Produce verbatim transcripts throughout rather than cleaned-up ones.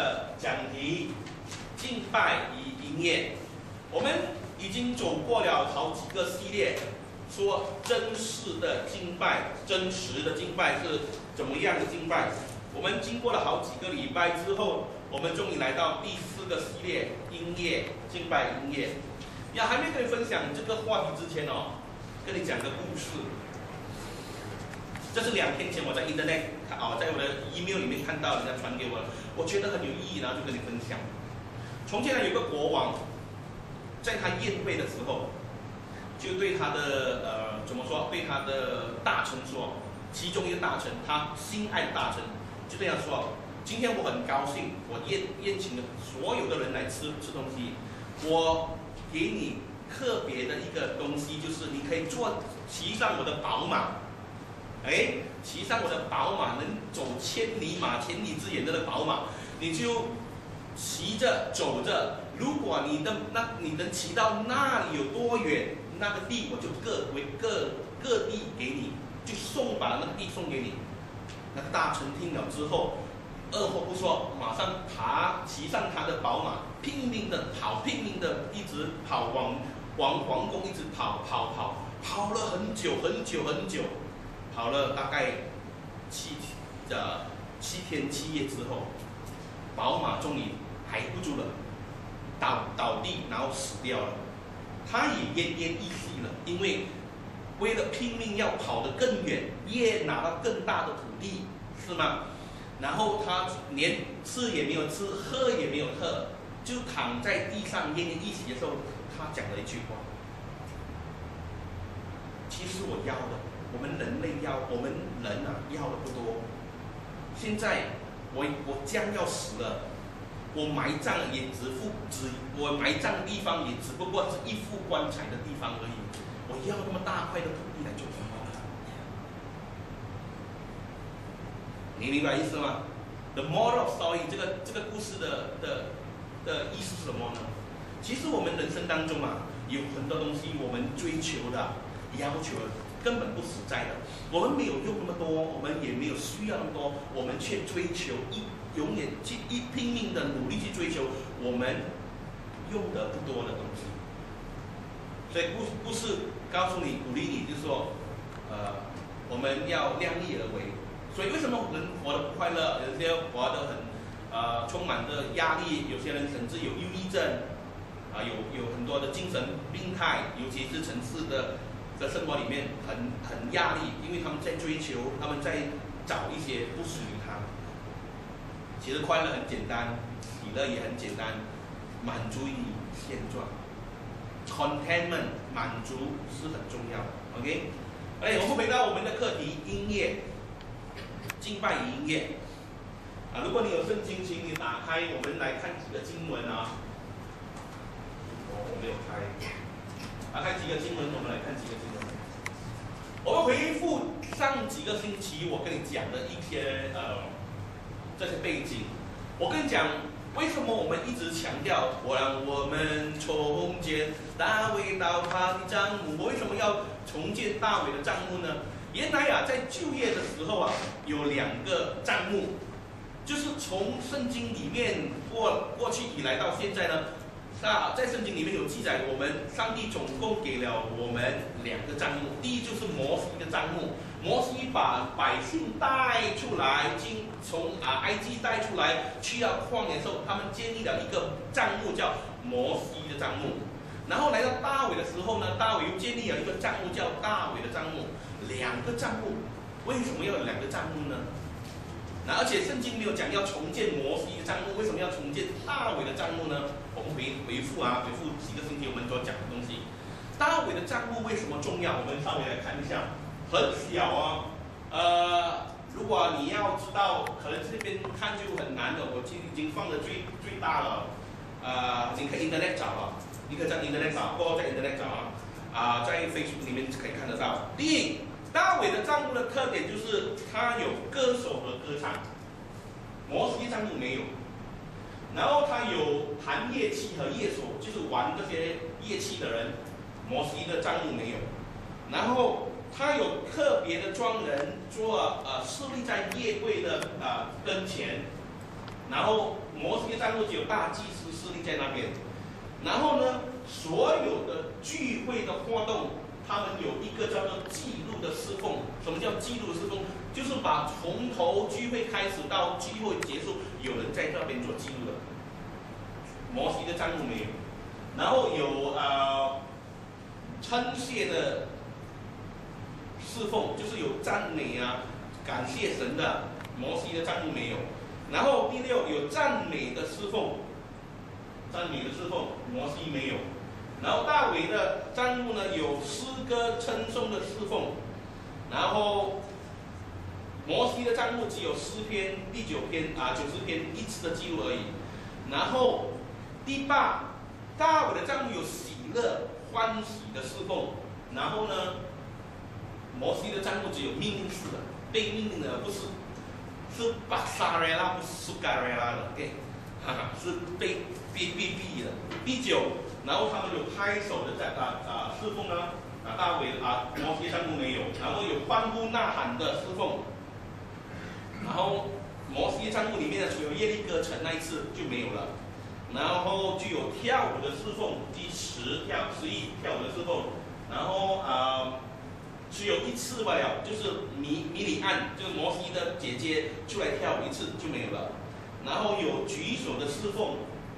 讲题敬拜与音乐，我们已经走过了好几个系列，说真实的敬拜、真实的敬拜是怎么样的敬拜。我们经过了好几个礼拜之后，我们终于来到第四个系列音乐敬拜音乐。呀，还没跟你分享这个话题之前哦，跟你讲个故事。这是两天前我在 Internet 啊，在我的 email 里面看到人家传给我，我觉得很有意义，然后就跟你分享。从前呢，有个国王，在他宴会的时候，就对他的呃怎么说？对他的大臣说，其中一个大臣，他心爱的大臣，就这样说：今天我很高兴，我宴宴请了所有的人来吃吃东西，我给你特别的一个东西，就是你可以坐骑上我的宝马。哎，骑上我的宝马，能走千里马、千里之远的宝马，你就骑着走着。如果你的那你能骑到那里有多远，那个地我就各为各各地给你，就送把那个地送给你。那大臣听了之后，二话不说，马上爬骑上他的宝马，拼命的跑，拼命的一直跑往往皇宫，一直跑跑跑，跑了很久很久很久。跑了大概七呃七天七夜之后，宝马终于挨不住了，倒倒地，然后死掉了。他也奄奄一息了，因为为了拼命要跑得更远，越拿到更大的土地，是吗？然后他连吃也没有吃，喝也没有喝，就躺在地上奄奄一息的时候，他讲了一句话：其实我要的。我们人类要，我们人啊要的不多。现在我我将要死了，我埋葬也只副只我埋葬的地方也只不过是一副棺材的地方而已。我要那么大块的土地来做什么？你明白意思吗 ？The moral of story 这个这个故事的的的意思是什么呢？其实我们人生当中啊，有很多东西我们追求的、要求的。根本不实在的，我们没有用那么多，我们也没有需要那么多，我们却追求一永远去一拼命的努力去追求我们用的不多的东西。所以故故事告诉你，鼓励你，就是说，呃，我们要量力而为。所以为什么人活得不快乐？有些活得很呃充满着压力，有些人甚至有忧郁症，啊、呃，有有很多的精神病态，尤其是城市的。在生活里面很很压力，因为他们在追求，他们在找一些不属于他们。其实快乐很简单，喜乐也很简单，满足于现状 ，contentment 满足是很重要的。OK， 哎，我们回到我们的课题，音乐，敬拜与音乐。啊，如果你有圣经，请你打开，我们来看几个经文啊。哦，我没有开。打开几个经文，我们来看几个经文。我们回复上几个星期我跟你讲的一些呃这些背景。我跟你讲，为什么我们一直强调我让我们重建大卫到他的帐幕？我为什么要重建大卫的帐幕呢？原来啊，在旧约的时候啊，有两个帐幕，就是从圣经里面过过去以来到现在呢。那在圣经里面有记载，我们上帝总共给了我们两个帐幕。第一就是摩西的帐幕，摩西把百姓带出来，经从啊埃及带出来，去到旷野的时候，他们建立了一个帐幕，叫摩西的帐幕。然后来到大卫的时候呢，大卫又建立了一个帐幕，叫大卫的帐幕。两个帐幕，为什么要有两个帐幕呢？那而且圣经没有讲要重建摩西的帐幕，为什么要重建大卫的帐幕呢？我们回回复啊，回复几个星期我们所讲的东西。大卫的帐幕为什么重要？我们稍微来看一下，很小啊。呃，如果你要知道，可能这边看就很难的，我已经放的最最大了。呃，你可以 Internet 找了，你可以在 Internet 找，或者在 Internet 找啊。啊、呃，在 Facebook 里面可以看得到。第一。大卫的帐幕的特点就是他有歌手和歌唱，摩西帐幕没有。然后他有弹乐器和乐手，就是玩这些乐器的人，摩西的帐幕没有。然后他有特别的庄人做呃侍立在夜柜的呃跟前， 然后摩西的帐幕只有大祭司势力在那边，然后呢，所有的聚会的活动，他们有一个叫做记录的侍奉。什么叫记录侍奉？就是把从头聚会开始到聚会结束，有人在那边做记录的。摩西的帐幕没有，然后有呃称谢的侍奉，就是有赞美啊、感谢神的。摩西的帐幕没有。然后第六有赞美的侍奉，赞美的侍奉摩西没有。然后大卫的帐幕呢有诗歌称颂的侍奉，然后摩西的帐幕只有诗篇第九篇啊九十篇一次的记录而已。然后第八，大卫的帐幕有喜乐欢喜的侍奉，然后呢，摩西的帐幕只有命令式的，被命令的，不是是巴沙瑞拉，不是苏嘎瑞拉的 ，OK， 哈哈，是被被被逼的。第九，然后他们有拍手的在啊啊侍奉呢，啊大卫啊摩西帐幕没有，然后有欢呼呐喊的侍奉，然后摩西帐幕里面呢，除了耶利哥城那一次就没有了。然后具有跳舞的侍奉，第十跳十一跳舞的侍奉，然后啊、呃，只有一次罢了，就是米米里暗，就是摩西的姐姐出来跳舞一次就没有了。然后有举手的侍奉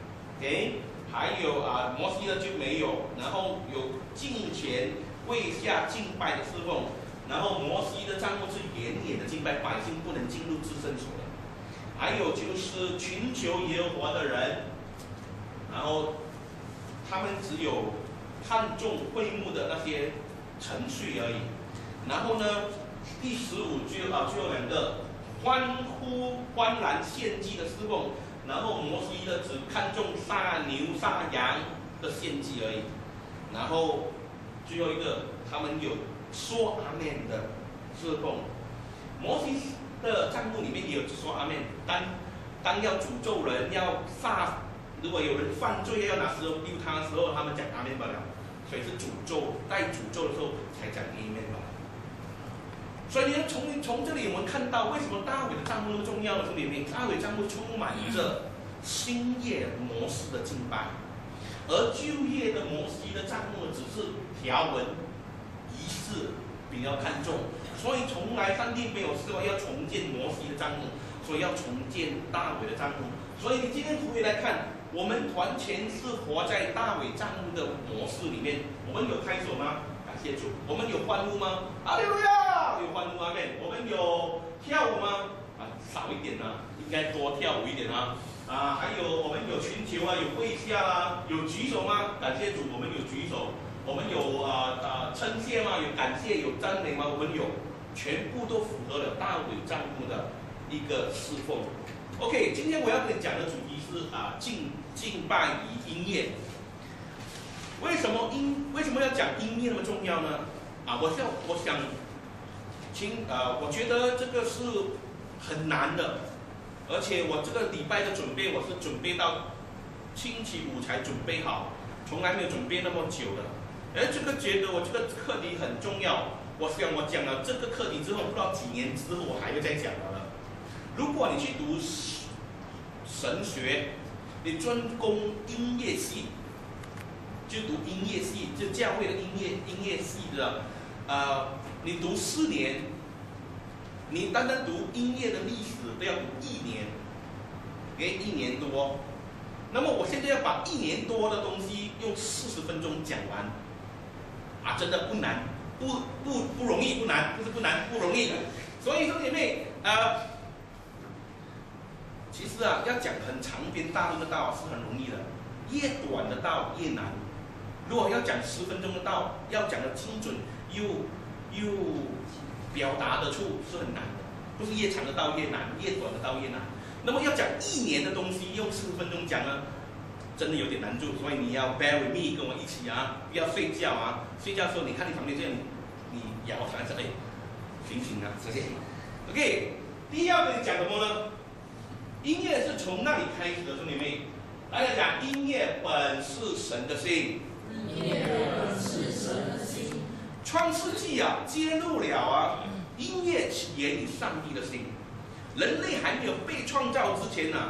，OK， 还有啊、呃、摩西的就没有。然后有敬前跪下敬拜的侍奉，然后摩西的帐幕是严严的敬拜，百姓不能进入至圣所的。还有就是寻求耶和华的人。然后他们只有看重会幕的那些程序而已。然后呢，第十五就啊就有两个欢呼欢然献祭的侍奉，然后摩西的只看重杀牛杀羊的献祭而已。然后最后一个，他们有说阿们的侍奉。摩西的帐幕里面也有说阿们，当当要诅咒人要杀。如果有人犯罪要拿石头丢他的时候，他们讲阿们罢了，所以是诅咒，带诅咒的时候才讲阿们罢了。所以呢，从从这里我们看到，为什么大卫的帐幕那么重要呢？这里面大卫帐幕充满着新约模式的敬拜，而旧约的摩西的帐幕只是条文、仪式比较看重，所以从来上帝没有说要重建摩西的帐幕，所以要重建大卫的帐幕。所以你今天回来看。我们团前是活在大卫帐幕的模式里面，我们有拍手吗？感谢主。我们有欢呼吗？哈利路亚，有欢呼阿们。我们有跳舞吗？啊，少一点啊，应该多跳舞一点啊。啊，还有我们有寻求啊，有跪下啦、啊，有举手吗？感谢主，我们有举手。我们有啊啊称谢吗？有感谢，有赞美吗？我们有，全部都符合了大卫帐幕的一个侍奉。OK， 今天我要跟你讲的主题是啊敬敬拜与音乐。为什么音为什么要讲音乐那么重要呢？啊，我想我想，请呃，我觉得这个是很难的，而且我这个礼拜的准备我是准备到星期五才准备好，从来没有准备那么久的。哎，这个觉得我这个课题很重要。我想我讲了这个课题之后，不知道几年之后我还会再讲了。如果你去读神学，你专攻音乐系，就读音乐系，就教会的音乐音乐系的，呃，你读四年，你单单读音乐的历史都要读一年，给一年多。那么我现在要把一年多的东西用四十分钟讲完，啊，真的不难，不不不容易，不难，不是不难，不容易。所以说姐妹，呃。其实啊，要讲很长篇大论的道是很容易的，越短的道越难。如果要讲十分钟的道，要讲的精准又又表达得出是很难的，不是越长的道越难，越短的道越难。那么要讲一年的东西，用四十分钟讲呢，真的有点难度。所以你要 bear with me， 跟我一起啊，不要睡觉啊。睡觉的时候，你看你旁边这样，你你摇床上，哎，醒醒啊，谢谢。OK， 第一要跟你讲什么呢？音乐是从那里开始的，兄弟妹。大家讲，音乐本是神的心。 音乐本是神的心。 创世纪啊，揭露了啊，音乐起源于上帝的心。人类还没有被创造之前呢、啊，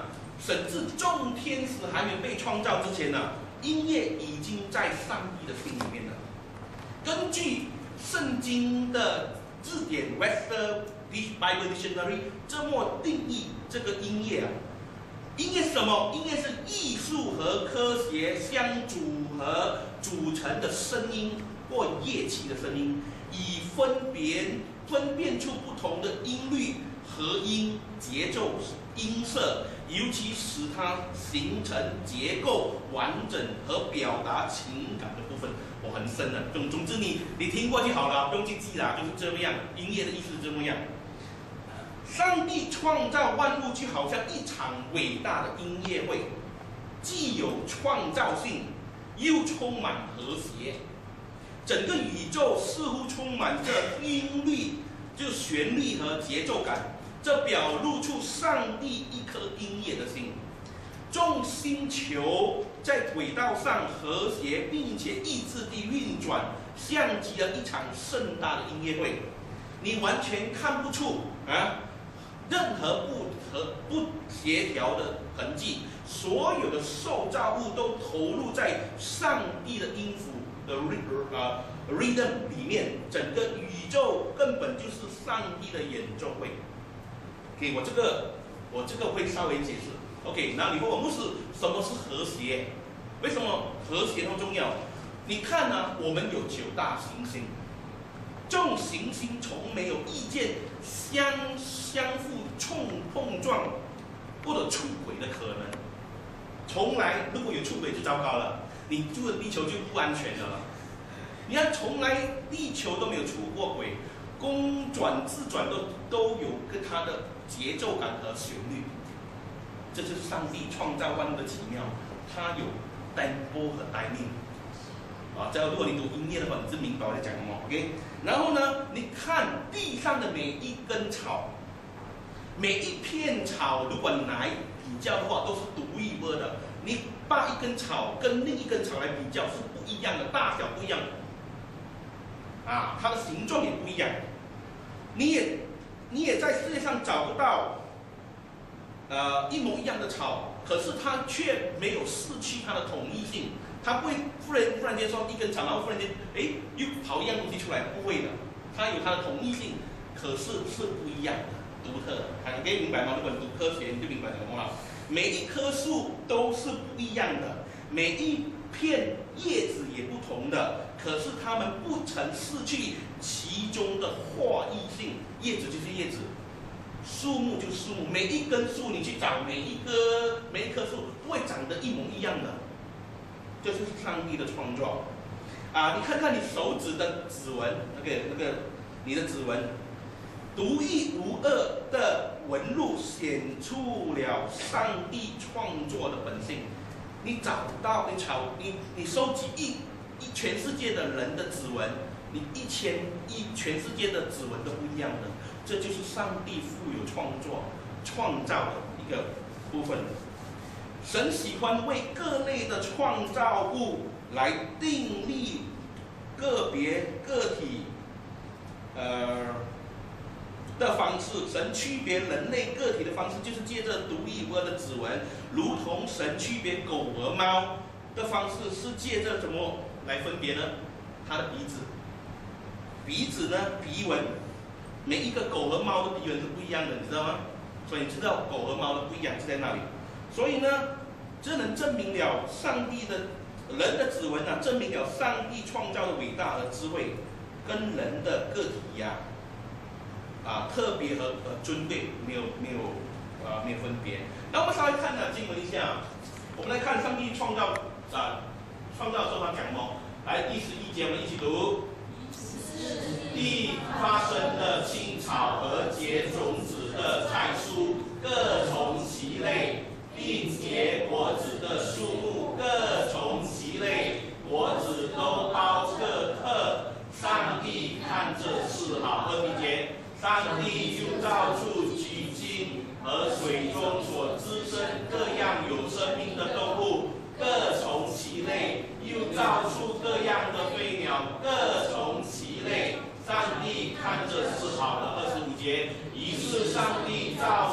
甚至众天使还没被创造之前呢、啊，音乐已经在上帝的心里面了。根据圣经的字典 Webster Bible Dictionary 这么定义这个音乐啊，音乐是什么？音乐是艺术和科学相组合组成的声音或乐器的声音，以分别分辨出不同的音律、和音、节奏、音色，尤其使它形成结构完整和表达情感的部分。我、哦、很深的，总总之你你听过就好了，不用去记啦，就是这么样。音乐的意思是这么样。上帝创造万物就好像一场伟大的音乐会，既有创造性，又充满和谐。整个宇宙似乎充满着音律，就旋律和节奏感，这表露出上帝一颗音乐的心。众星球在轨道上和谐并且一致地运转，像极了一场盛大的音乐会。你完全看不出啊任何不和不协调的痕迹，所有的受造物都投入在上帝的音符的 uh, rhythm 里面，整个宇宙根本就是上帝的演奏会。OK， 我这个我这个会稍微解释。OK， 那你问我牧师，什么是和谐？为什么和谐那么重要？你看呢、啊，我们有九大行星，众行星从没有意见相相互冲碰撞或者出轨的可能，从来如果有出轨就糟糕了，你住的地球就不安全了。你看，从来地球都没有出过轨，公转自转都都有跟它的节奏感和旋律。这就是上帝创造万物的奇妙，它有 tempo 和 timing。啊，这如果你读音乐的话，你就明白我在讲什么 ，OK？ 然后呢，你看地上的每一根草，每一片草，如果你来比较的话，都是独一无二的。你把一根草跟另一根草来比较是不一样的，大小不一样的，啊，它的形状也不一样。你也你也在世界上找不到，呃，一模一样的草，可是它却没有失去它的统一性。它不会忽然忽然间说一根草，然后忽然间哎又跑一样东西出来，不会的，它有它的统一性，可是是不一样的、独特的。你可以明白吗？如果你读科学，你就明白什么了。每一棵树都是不一样的，每一片叶子也不同的，可是它们不曾失去其中的化异性。叶子就是叶子，树木就是树木，每一根树你去找每一个每一棵树不会长得一模一样的。这就是上帝的创造啊！你看看你手指的指纹，那个那个你的指纹，独一无二的纹路显出了上帝创作的本性。你找到你找你你收集一一全世界的人的指纹，你一千一全世界的指纹都不一样的，这就是上帝富有创作创造的一个部分。神喜欢为各类的创造物来订立个别个体，呃的方式。神区别人类个体的方式，就是借着独一无二的指纹，如同神区别狗和猫的方式，是借着怎么来分别呢？它的鼻子，鼻子呢，鼻纹，每一个狗和猫的鼻纹是不一样的，你知道吗？所以你知道狗和猫的不一样是在哪里？所以呢，这能证明了上帝的人的指纹啊，证明了上帝创造的伟大和智慧，跟人的个体呀、啊，啊特别和呃尊贵没有没有啊没有分别。那我们稍微看呢经文一下，我们来看上帝创造啊创造的时候他讲什么？来第十一节我们一起读。地发生的青草和结种子的菜蔬，各从其类。并结果子的树木各从其类，果子都包各克。上帝看这是好。二第节，上帝就造出取经和水中所滋生各样有生命的动物，各从其类；又造出各样的飞鸟，各从其类。上帝看这是好的。二十五节，于是上帝造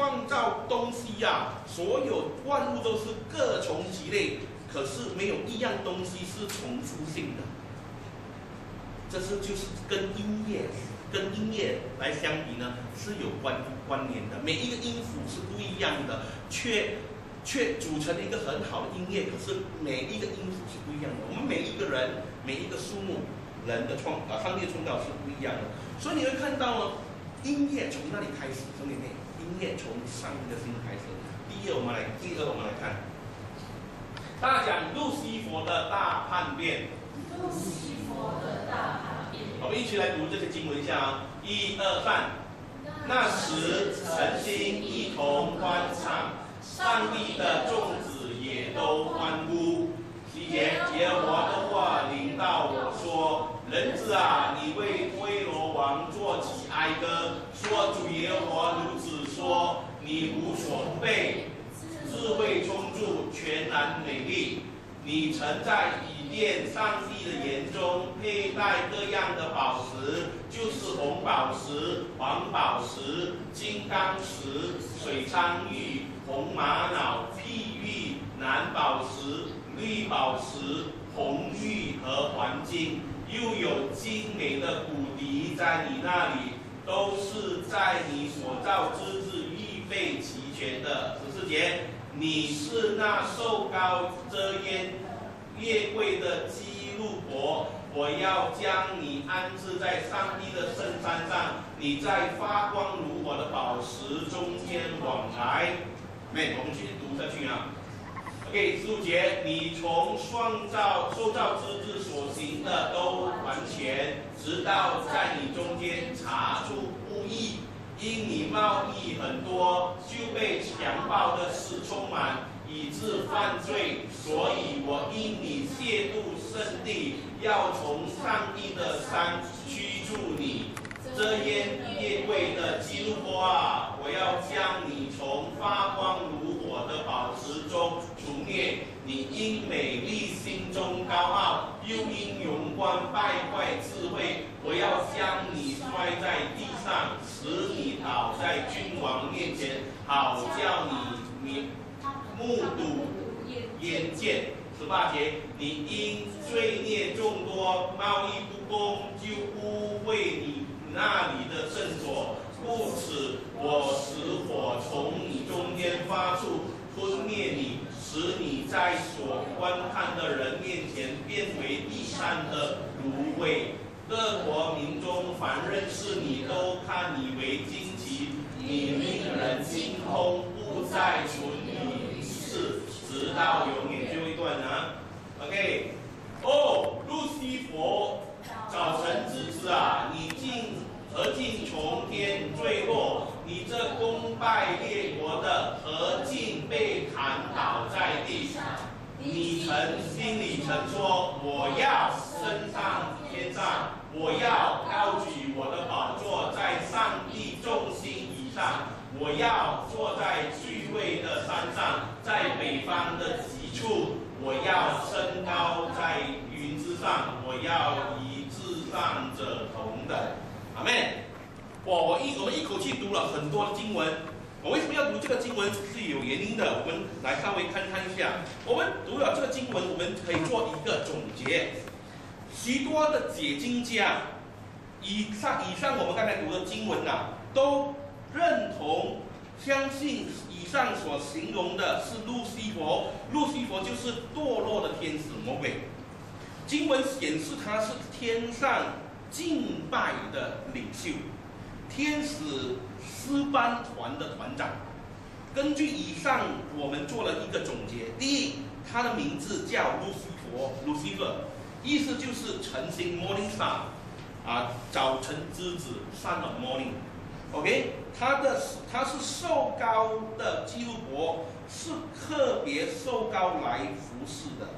创造东西呀、啊，所有万物都是各从其类，可是没有一样东西是重复性的。这是就是跟音乐跟音乐来相比呢，是有关关联的。每一个音符是不一样的，却却组成了一个很好的音乐。可是每一个音符是不一样的。我们每一个人，每一个树木，人的创啊，上帝的创造是不一样的。所以你会看到呢，音乐从那里开始，兄弟妹，音乐从上帝的心开始。第二，我们来，第二我们来看，大讲路西佛的大叛变。 路西佛的大叛变。 我们一起来读这些经文一下啊，一二三。那时诚心一同欢唱，上帝的众子也都欢呼。七节，耶和华的话临到我说：人子啊，你为推罗王作起哀歌，说主耶和华如此说：你无所不备，智慧充足，全然美丽。你曾在以甸上帝的眼中佩戴各样的宝石，就是红宝石、黄宝石、金刚石、水苍玉、红玛瑙、碧玉、蓝宝石、绿宝石、红玉和黄金，又有精美的骨笛在你那里，都是在你所造之日预备齐全的。十四节。你是那受膏遮烟月桂的基路伯，我要将你安置在上帝的圣山上，你在发光如火的宝石中间往来。没，我们继续读下去啊。OK， 十五节，你从创造受造之日所行的都完全，直到在你中间查出不义。因你贸易很多，就被强暴的事充满，以致犯罪。所以我因你亵渎圣地，要从上帝的山驱逐你。遮烟月桂的基路伯啊，我要将你从发光如火的宝石中除灭。你因美丽心中高傲，又因荣光败坏智慧，我要将你摔在地上，使你倒在君王面前，好叫你你目睹眼见。十八节，你因罪孽众多，贸易不公，就污秽你那里的圣所，故此我使火从你中间发出，吞灭你，使你在所观看的人面前变为地上的芦苇。各国民中凡认识你，都看你为惊奇，你令人惊恐，不再存你于世，直到永远。最后一段啊 ，OK， 哦，路西佛，早晨之子啊，你竟何竟从天坠落？你这攻败列国的，何竟被砍倒在地？你曾心里曾说：我要升上天上，我要高举我的宝座在上帝众星以上，我要坐在聚会的山上，在北方的极处，我要升高在云之上，我要与至上者同等。阿们。哇，我一我们一口气读了很多的经文。我为什么要读这个经文是有原因的，我们来稍微看看一下。我们读了这个经文，我们可以做一个总结。许多的解经家，以上以上我们刚才读的经文啊，都认同相信以上所形容的是路西佛，路西佛就是堕落的天使魔鬼。经文显示他是天上敬拜的领袖，天使诗班团的团长。根据以上，我们做了一个总结。第一，他的名字叫路西佛 （Lucifer）， 意思就是晨星 （Morning Star）， 啊，早晨之子 （Son of Morning）。OK， 他的他是受膏的基路伯，是特别受膏来服侍的。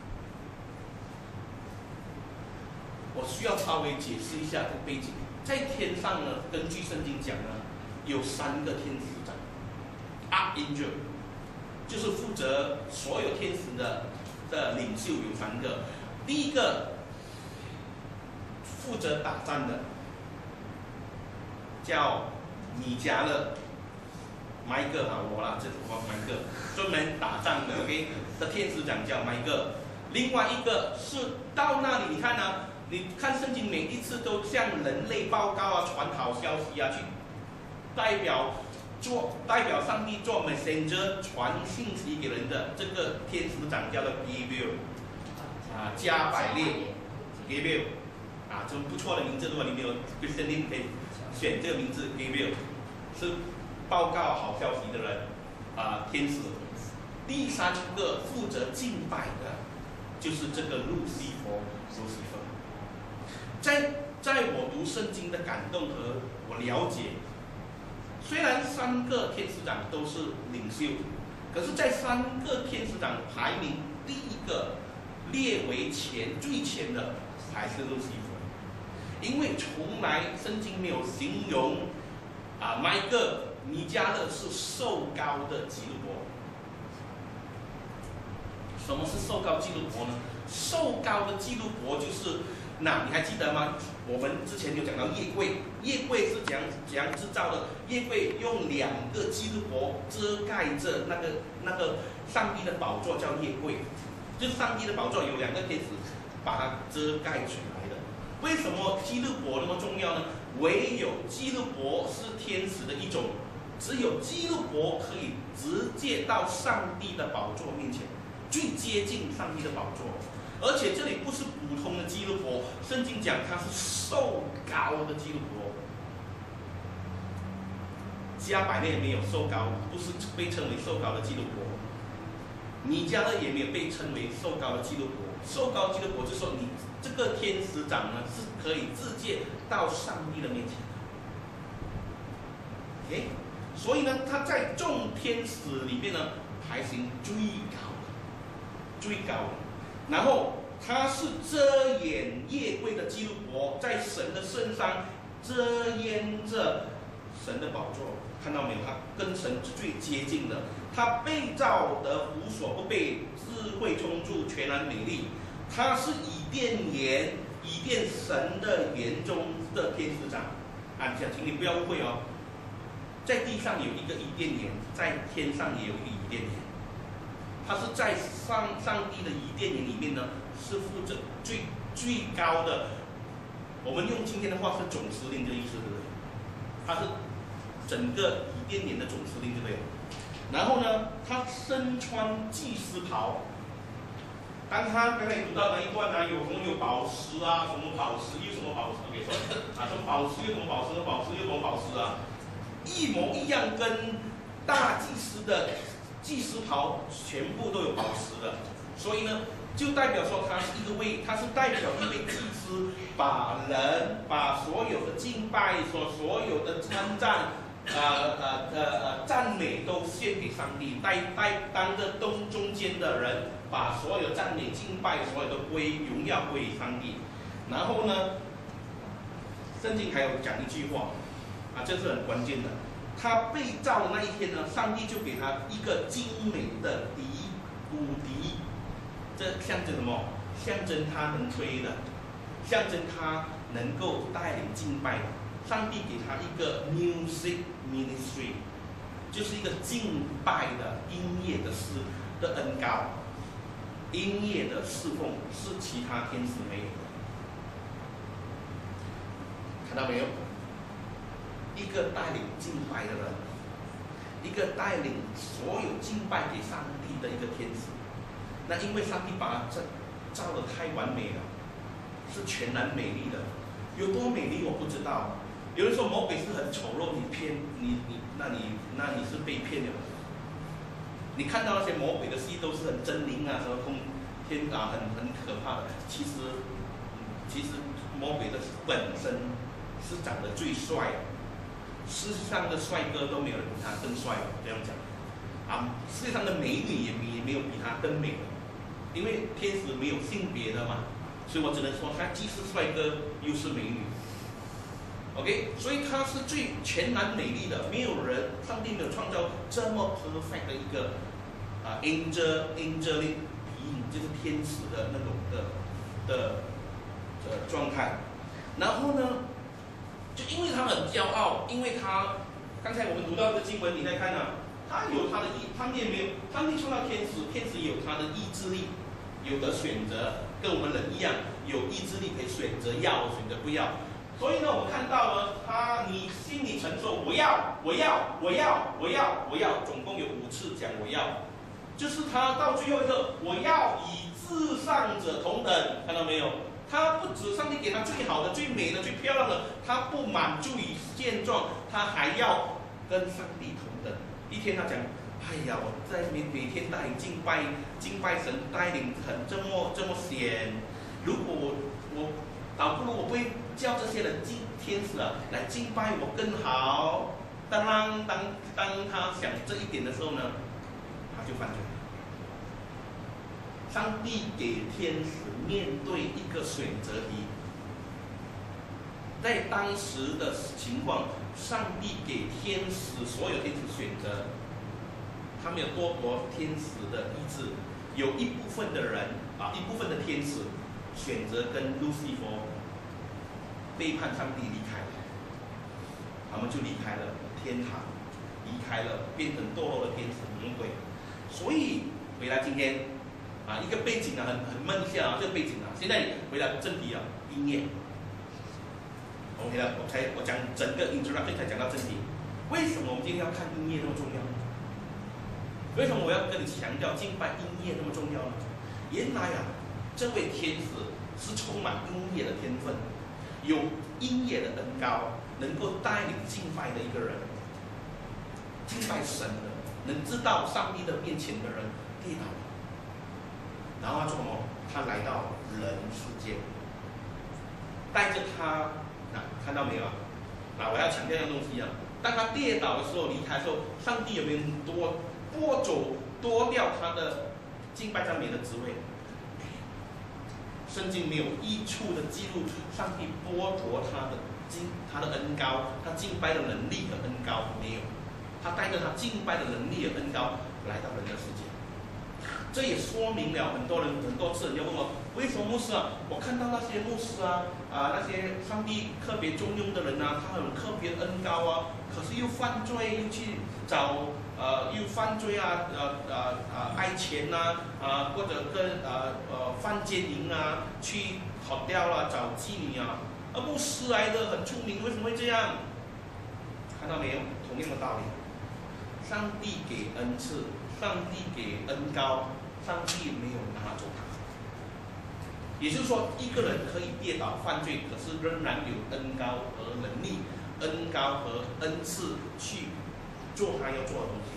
我需要稍微解释一下这个背景。在天上呢，根据圣经讲呢，有三个天使长 ，Archangel， 就是负责所有天使的的领袖有三个。第一个负责打仗的，叫米迦勒， 麦克啊，我啦，这是我麦克，专门打仗的 ，OK 的天使长叫麦克。另外一个是到那里，你看啊，你看圣经每一次都向人类报告啊，传好消息啊，去代表做代表上帝做 messenger 传信息给人的这个天使长叫做 Gabriel 啊，加百列 Gabriel 啊，这不错的名字，如果你没有 Christian name 可以选这个名字 Gabriel， 是报告好消息的人啊，天使。第三个负责敬拜的，就是这个路西佛，路西佛。在在我读圣经的感动和我了解，虽然三个天使长都是领袖，可是，在三个天使长排名第一个列为前最前的还是路西佛，因为从来圣经没有形容啊麦克尼加勒是受膏的基路伯。什么是受膏基路伯呢？受膏的基路伯就是，那你还记得吗？我们之前有讲到夜柜，夜柜是怎样怎样制造的？夜柜用两个基路伯遮盖着那个那个上帝的宝座，叫夜柜。就是上帝的宝座有两个天使把它遮盖起来的。为什么基路伯那么重要呢？唯有基路伯是天使的一种，只有基路伯可以直接到上帝的宝座面前。最接近上帝的宝座，而且这里不是普通的基路伯，圣经讲他是受膏的基路伯。加百列没有受膏，不是被称为受膏的基路伯；尼加勒也没有被称为受膏的基路伯。受膏基路伯就是说，你这个天使长呢是可以直接到上帝的面前的。OK， 所以呢，他在众天使里面呢排行最高。最高的，然后他是遮掩夜柜的基路伯，在神的圣上遮掩着神的宝座，看到没有？他跟神是最接近的。他被造得无所不备，智慧充足，全然美丽。他是以甸园，以甸神的园中的天使长。啊，请你不要误会哦，在地上有一个伊甸园，在天上也有一个伊甸园。他是在上上帝的伊甸园里面呢，是负责最最高的。我们用今天的话是总司令这个意思，对不对？他是整个伊甸园的总司令，对不对？然后呢，他身穿祭司袍。当他刚才读到那一段呢、啊，有什么有宝石啊，什么宝石又什么宝石，给说啊，什么宝石又什么宝石，宝石又什么宝石啊，一模一样，跟大祭司的祭司袍全部都有宝石的，所以呢，就代表说他是一个位，他是代表一位祭司，把人把所有的敬拜，所所有的称赞，呃呃呃呃赞美都献给上帝，代代当着中中间的人，把所有赞美敬拜，所有的归荣耀归上帝。然后呢，圣经还有讲一句话，啊，这是很关键的。他被造的那一天呢，上帝就给他一个精美的笛，骨笛，这象征什么？象征他能吹的，象征他能够带领敬拜的。上帝给他一个 music ministry， 就是一个敬拜的音乐的事的恩膏，音乐的侍奉是其他天使没有的。看到没有？一个带领敬拜的人，一个带领所有敬拜给上帝的一个天使。那因为上帝把他造造得太完美了，是全然美丽的。有多美丽我不知道。有人说魔鬼是很丑陋，你骗你你，那你那你是被骗的。你看到那些魔鬼的戏都是很狰狞啊，什么空天啊，很很可怕的。其实其实魔鬼的本身是长得最帅的。世上的帅哥都没有人比他更帅了，这样讲，啊，世界上的美女也也没有比他更美的，因为天使没有性别的嘛，所以我只能说他既是帅哥又是美女。OK， 所以他是最全然美丽的，没有人，上帝没有创造这么 perfect 的一个啊 angel angelic being， 就是天使的那种的的的状态，然后呢？就因为他很骄傲，因为他刚才我们读到的经文，你再看啊， 他有他的意，上帝没有，上帝创造天使，天使有他的意志力，有的选择，跟我们人一样，有意志力可以选择要，选择不要。所以呢，我们看到了他，你心里承受，我要，我要，我要，我要，我要，总共有五次讲我要，就是他到最后一个，我要与至上者同等，看到没有？他不止上帝给他最好的、最美的、最漂亮的，他不满足于现状，他还要跟上帝同等。一天他讲，哎呀，我在每每天带领敬拜，敬拜神带领很这么这么闲，如果我我倒不如我不会叫这些人敬天使啊来敬拜我更好。当当当当他想这一点的时候呢，他就犯罪。上帝给天使面对一个选择题，在当时的情况，上帝给天使所有天使选择，他没有剥夺天使的意志，有一部分的人啊，一部分的天使选择跟路西佛背叛上帝离开，他们就离开了天堂，离开了，变成堕落的天使魔鬼。所以回来今天。啊，一个背景啊，很很闷一下啊，这个背景啊，现在回来正题啊，音乐。OK 了，我才我讲整个 introduction 才讲到正题。为什么我们今天要看音乐那么重要？为什么我要跟你强调敬拜音乐那么重要呢？原来啊，这位天使是充满音乐的天分，有音乐的恩膏，能够带领敬拜的一个人，敬拜神的，能知道上帝的面前的人跌倒了。然后他做什么？他来到人世间，带着他，啊，看到没有啊？啊，我要强调一样东西啊。当他跌倒的时候，离开的时候，上帝有没有夺剥走、夺掉他的敬拜赞美的职位？圣经没有一处的记录，上帝剥夺他的敬、他的恩膏，他敬拜的能力和恩膏没有。他带着他敬拜的能力和恩膏来到人的世界。这也说明了很多人很多次人家问我，为什么牧师啊？我看到那些牧师啊啊那些上帝特别重用的人啊，他很特别恩膏啊，可是又犯罪，又去找呃又犯罪啊呃呃呃爱钱呐 啊, 啊或者跟呃呃犯奸淫啊，去跑掉了找妓女啊，而牧师来的很出名，为什么会这样？看到没有？同样的道理，上帝给恩赐，上帝给恩膏。上帝没有拿走他，也就是说，一个人可以跌倒犯罪，可是仍然有恩膏和能力、恩膏和恩赐去做他要做的东西。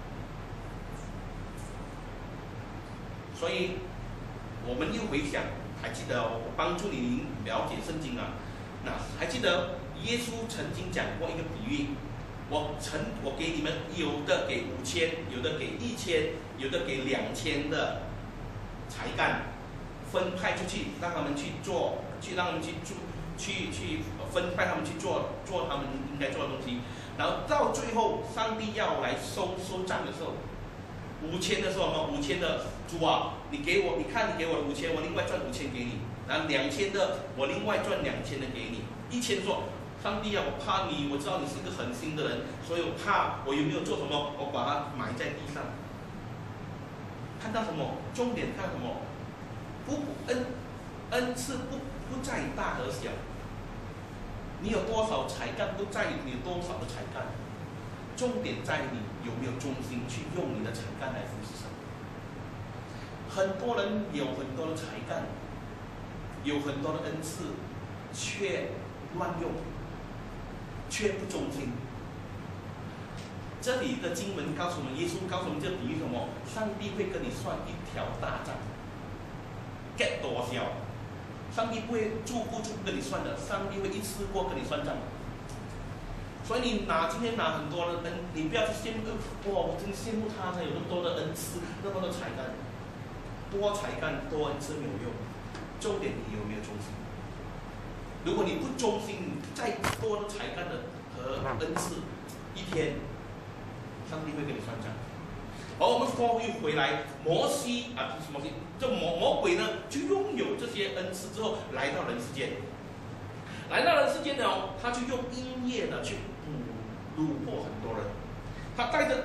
所以，我们又回想，还记得我帮助你了解圣经啊？那还记得耶稣曾经讲过一个比喻。我曾我给你们有的给五千，有的给一千，有的给两千的才干，分派出去，让他们去做，去让他们去做，去去分派他们去做做他们应该做的东西。然后到最后，上帝要来收收账的时候，五千的时候嘛，五千的主啊，你给我，你看你给我五千，我另外赚五千给你。然后两千的，我另外赚两千的给你。一千说。上帝啊，我怕你，我知道你是一个狠心的人，所以我怕我有没有做什么，我把它埋在地上。看到什么？重点看什么？不恩恩赐不不在于大和小，你有多少才干不在于你有多少的才干，重点在于你有没有忠心去用你的才干来服侍神。很多人有很多的才干，有很多的恩赐，却乱用。却不忠心。这里的经文告诉我们，耶稣告诉我们这个比喻什么？上帝会跟你算一条大账 ，get 多少？上帝不会逐步逐步跟你算的，上帝会一次过跟你算账。所以你拿今天拿很多的恩，你不要去羡慕，哇，我真羡慕他，他有那么多的恩赐，那么多的才干，多才干多恩赐没有用，重点你有没有忠心？如果你不忠心，你再多的才干的和恩赐，一天，上帝会跟你算账。而我们说又回来，摩西啊，不是摩西，这魔魔鬼呢，就拥有这些恩赐之后，来到人世间，来到人世间呢，他就用音乐呢去蛊惑很多人，他带着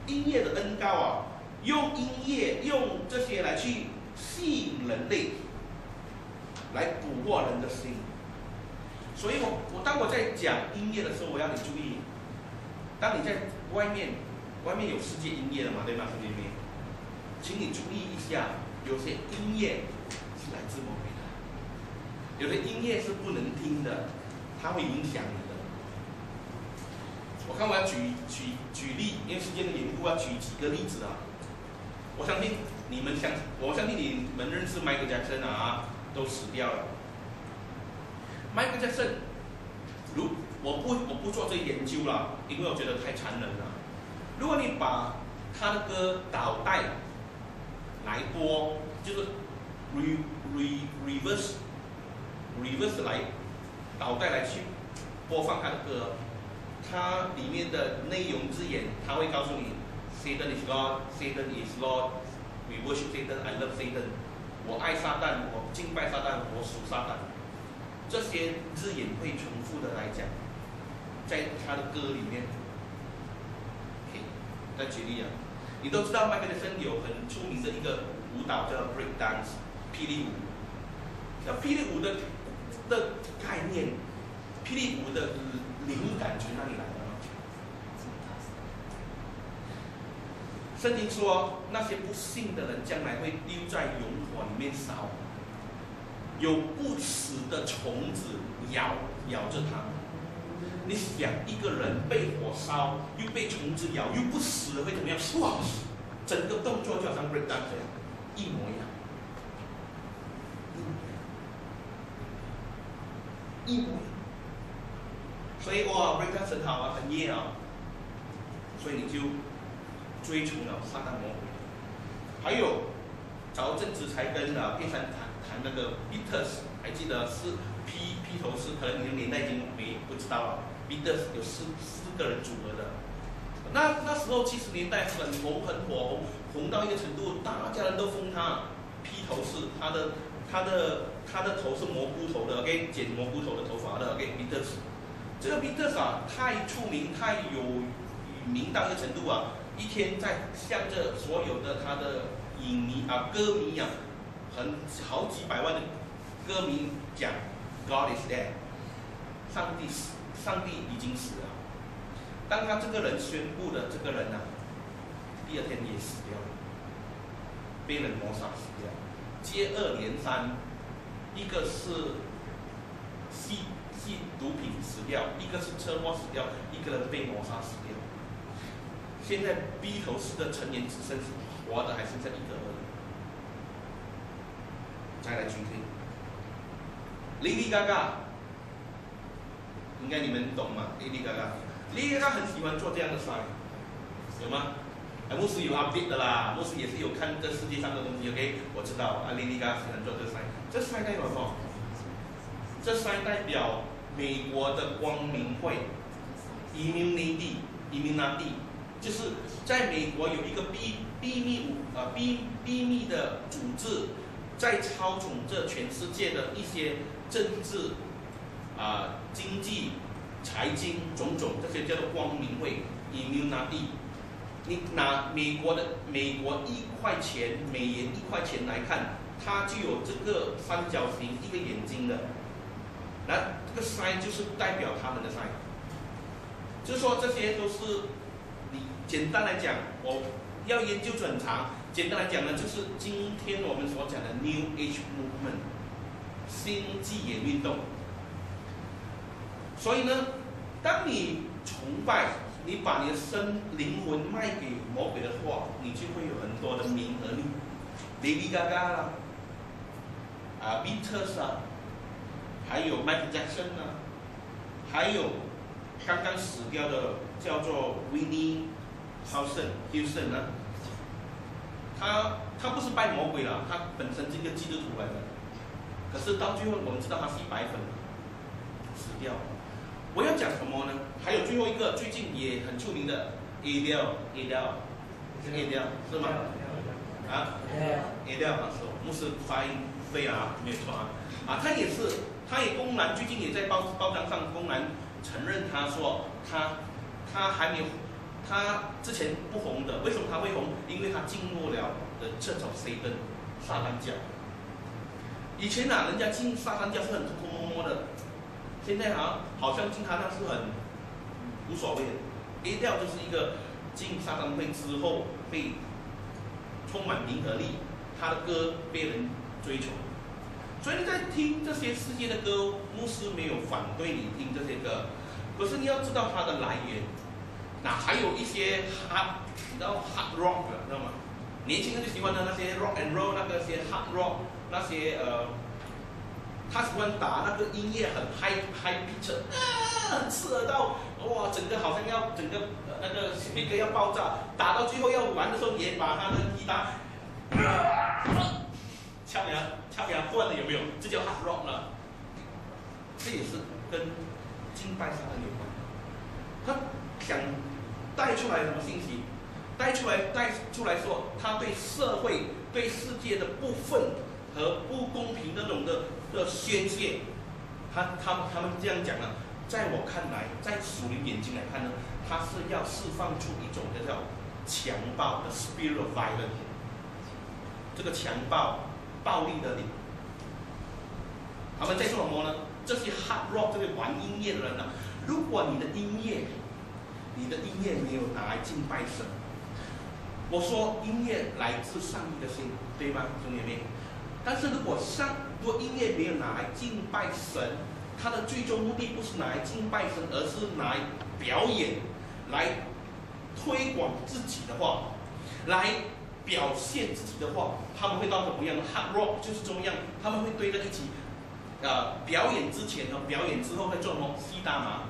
音乐的恩膏啊，用音乐用这些来去吸引人类，来捕获人的心。所以我我当我在讲音乐的时候，我要你注意，当你在外面，外面有世界音乐的嘛，对吗，兄弟妹？请你注意一下，有些音乐是来自魔鬼的，有些音乐是不能听的，它会影响你的。我看我要举举举例，因为时间的缘故，要举几个例子啊。我相信你们相，我相信你们认识 Michael Jackson 啊，都死掉了。Michael Jackson， 如我不我不做这研究了，因为我觉得太残忍了。如果你把他的歌倒带来播，就是 re re reverse reverse 来倒带来去播放他的歌，它里面的内容字眼，他会告诉你 Satan is God, Satan is Lord, we worship Satan, I love Satan。我爱撒旦，我敬拜撒旦，我属撒旦。这些字眼会重复的来讲，在他的歌里面。OK， 再举例啊，你都知道 Michael Jackson 有很出名的一个舞蹈叫 break dance， 霹雳舞。那霹雳舞的的概念，霹雳舞的灵感从哪里来的呢？圣经说，那些不信的人将来会丢在熔火里面烧，有不死的虫子咬咬着他。你想，一个人被火烧，又被虫子咬，又不死了，会怎么样？哇！整个动作就好像 break dance 这样，一模一样，一模一样。所以哇 ，break dance 很好啊，很耶啊。所以你就追求了撒旦魔鬼。还有，早阵子才跟啊佩珊谈谈那个 Beatles， 还记得是披披头士，可能你的年代已经没不知道了。Beatles 有四四个人组合的，那那时候七十年代很红很火红红到一个程度，大家人都封他披头士，他的他的他的头是蘑菇头的 ，OK， 剪蘑菇头的头发的 ，OK，Beatles， 这个 Beatles 啊太出名，太有名到一个程度啊，一天在向着所有的他的影迷啊歌迷啊，很好几百万的歌迷讲 God is dead， 上帝死。上帝已经死了。当他这个人宣布的这个人啊，第二天也死掉了，被人谋杀死掉，接二连三，一个是吸吸毒品死掉，一个是车祸死掉，一个人被谋杀死掉。现在 B 头士的成员只剩活的还剩下一个而已。再来举例 ，Lady Gaga。应该你们懂嘛 ？Lady Gaga，Lady Gaga 很喜欢做这样的 sign， 有吗？啊，牧师有 update 的啦，牧师也是有看这世界上的东西 ，OK， 我知道啊 ，Lady Gaga 喜欢做这 sign， 这 sign 代表什么？这 sign 代表美国的光明会 ，Illuminati， Illuminati， 就是在美国有一个秘秘密呃秘秘密的组织，在操纵这全世界的一些政治。啊，经济、财经种种这些叫做光明会 ，Illuminati。你拿美国的美国一块钱美元一块钱来看，它就有这个三角形一个眼睛的，那这个 sign 就是代表他们的 sign。就是说这些都是你简单来讲，我要研究就很长。简单来讲呢，就是今天我们所讲的 New Age Movement， 新纪元运动。所以呢，当你崇拜，你把你的身灵魂卖给魔鬼的话，你就会有很多的名和利 ，Lady Gaga 啦，啊 Beatles 啊，还有 Michael Jackson 啊，还有刚刚死掉的叫做 Whitney Houston 啊，他他不是拜魔鬼了，他本身是一个基督徒来的，可是到最后我们知道他是一白粉，死掉了。我要讲什么呢？还有最后一个，最近也很出名的 Adele，Adele 是 Adele 是吗？啊 ，Adele 啊，是牧师发音对啊，没有错啊。啊，他也是，他也公然最近也在报报章上公然承认，他说他他还没有， 他之前不红的，为什么他会红？因为他进入了的 Church of Satan 撒旦教。以前啊，人家进撒旦教是很偷偷摸摸的，现在好像好像进他那是很无所谓的。A 调就是一个进撒旦会之后被充满灵和力，他的歌被人追求。所以你在听这些世界的歌，牧师没有反对你听这些歌，可是你要知道它的来源。那还有一些 hard， 你知道 hard rock 的，知道吗？年轻人就喜欢的那些 rock and roll， 那个些 hard rock， 那些呃，他喜欢打那个音乐很 high high pitch， 啊，很刺耳到哇，整个好像要整个、呃、那个 speaker 要爆炸，打到最后要完的时候也把他的吉他。啊敲牙敲牙断了有没有？这叫 hard rock 了。这也是跟敬拜撒旦有关。他想带出来什么信息？带出来带出来说，他对社会、对世界的不忿和不公平那种的的宣泄。他他们他们这样讲了，在我看来，在属灵眼睛来看呢，他是要释放出一种叫强暴的 spirit of violence。这个强暴。暴力的灵，他们在做什么呢？这些 hard rock 这些玩音乐的人呢、啊，如果你的音乐，你的音乐没有拿来敬拜神，我说音乐来自上帝的心，对吗，兄弟们？但是如果上如果音乐没有拿来敬拜神，它的最终目的不是拿来敬拜神，而是拿来表演，来推广自己的话，来。表现自己的话，他们会到什么样的 hard rock 就是这么样，他们会堆在一起，呃，表演之前和表演之后会做什么？吸大麻，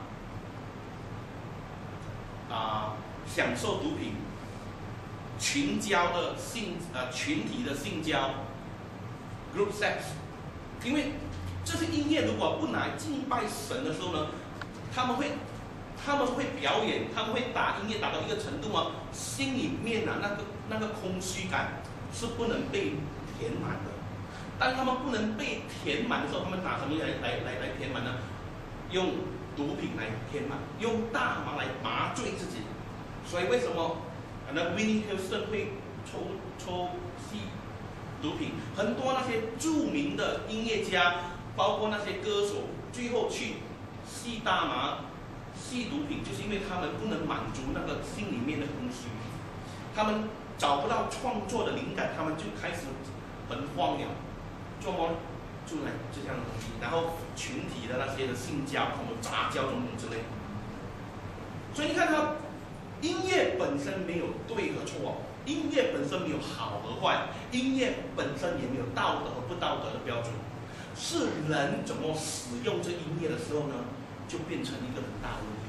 啊、呃，享受毒品，群交的性呃群体的性交 ，group sex， 因为这些音乐如果不拿来敬拜神的时候呢，他们会。他们会表演，他们会打音乐打到一个程度啊，心里面啊那个那个空虚感是不能被填满的。当他们不能被填满的时候，他们拿什么来来来来填满呢？用毒品来填满，用大麻来麻醉自己。所以为什么那 Whitney Houston 会抽抽吸毒品？很多那些著名的音乐家，包括那些歌手，最后去吸大麻。吸毒品就是因为他们不能满足那个心里面的空虚，他们找不到创作的灵感，他们就开始很荒凉，做梦就来这样的东西，然后群体的那些的性交、什么杂交种种之类。所以你看他音乐本身没有对和错，音乐本身没有好和坏，音乐本身也没有道德和不道德的标准，是人怎么使用这音乐的时候呢？就变成一个很大的问题。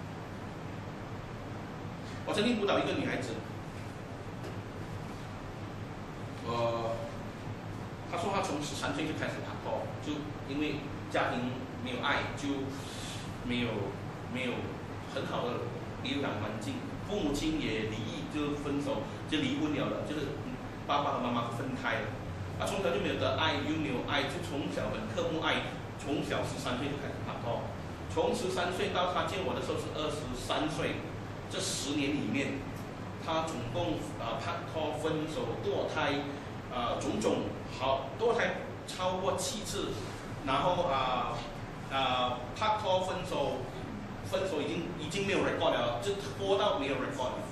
我曾经辅导一个女孩子，呃，她说她从十三岁就开始打炮，就因为家庭没有爱，就没有没有很好的流感环境，父母亲也离异，就分手，就离婚了了，就是爸爸和妈妈分开了。她从小就没有得爱，又没有爱，就从小很渴慕爱，从小十三岁就开始打炮。从十三岁到他见我的时候是二十三岁，这十年里面，他总共呃拍拖、分手、堕胎，呃种种好堕胎超过七次，然后啊啊、呃呃、拍拖、分手，分手已经已经没有 record 了，就拖到没有 record 了。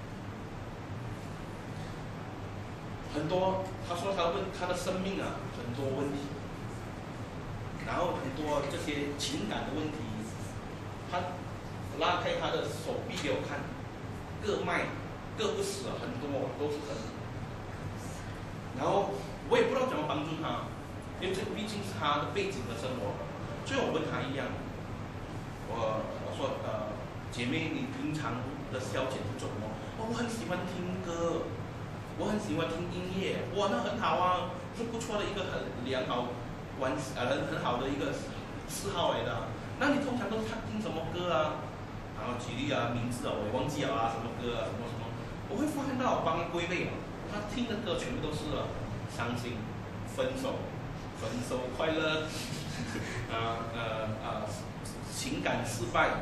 很多他说他问他的生命啊很多问题。然后很多这些情感的问题，他拉开他的手臂给我看，各脉各不死，很多都是很。然后我也不知道怎么帮助他，因为这毕竟是他的背景和生活。所以我问他一样，我我说呃，姐妹，你平常的消遣是做什么？哦，我很喜欢听歌，我很喜欢听音乐，哇，那很好啊，是不错的一个很良好。玩呃很很好的一个嗜好来的、啊，那你通常都是听什么歌啊？然后举例啊，名字啊我也忘记了啊，什么歌啊，什么什么，我会发现到我帮他归类啊，他听的歌全部都是、啊、伤心、分手、分手快乐，啊呃呃情感失败，啊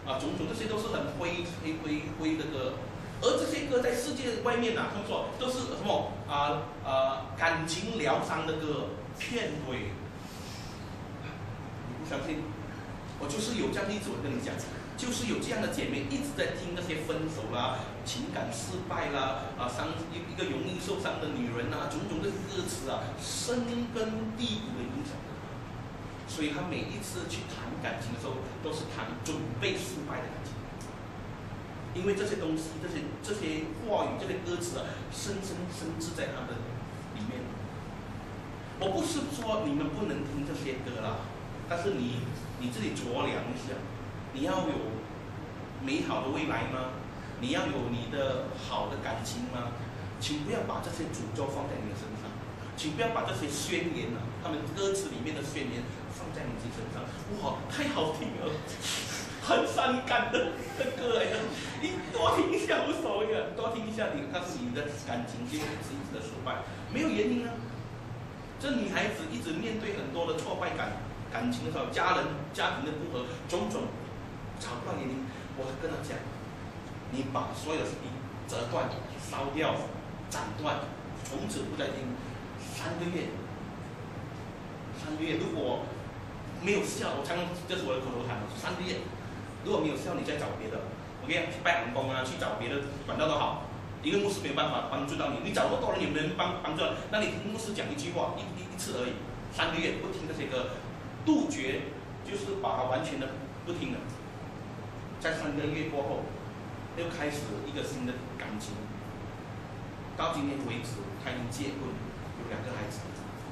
啊，种种这些都是很灰灰灰灰的歌。而这些歌在世界外面啊，他们说都是什么啊啊感情疗伤的歌，片尾。你不相信？我就是有这样例子，我跟你讲，就是有这样的姐妹一直在听那些分手啦、情感失败啦、啊伤一一个容易受伤的女人啊，种种的歌词啊，深根蒂固的影响。所以她每一次去谈感情的时候，都是谈准备失败的感情。因为这些东西、这些这些话语、这些歌词啊，深深深植在他的里面。我不是说你们不能听这些歌啦，但是你你自己酌量一下，你要有美好的未来吗？你要有你的好的感情吗？请不要把这些诅咒放在你的身上，请不要把这些宣言啊，他们歌词里面的宣言放在你自己身上。哇，太好听了！很伤感的的歌来的，你多听一下无所谓的，多听一下你，但是你的感情就一直一直的失败，没有原因啊。这女孩子一直面对很多的挫败感，感情的时候，家人家庭的不和，种种找不到原因。我跟她讲，你把所有的 C D 折断、烧掉、斩断，从此不再听，三个月，三个月如果没有效，我常常这是我的口头禅，三个月。如果没有效，你再找别的 ，OK， 去拜航工啊，去找别的管道都好。一个牧师没有办法帮助到你，你找那么多人，有没有人帮帮助？那你听牧师讲一句话，一一一次而已，三个月不听这些歌，杜绝就是把它完全的不听了。在三个月过后，又开始一个新的感情。到今天为止，他已经结婚，有两个孩子。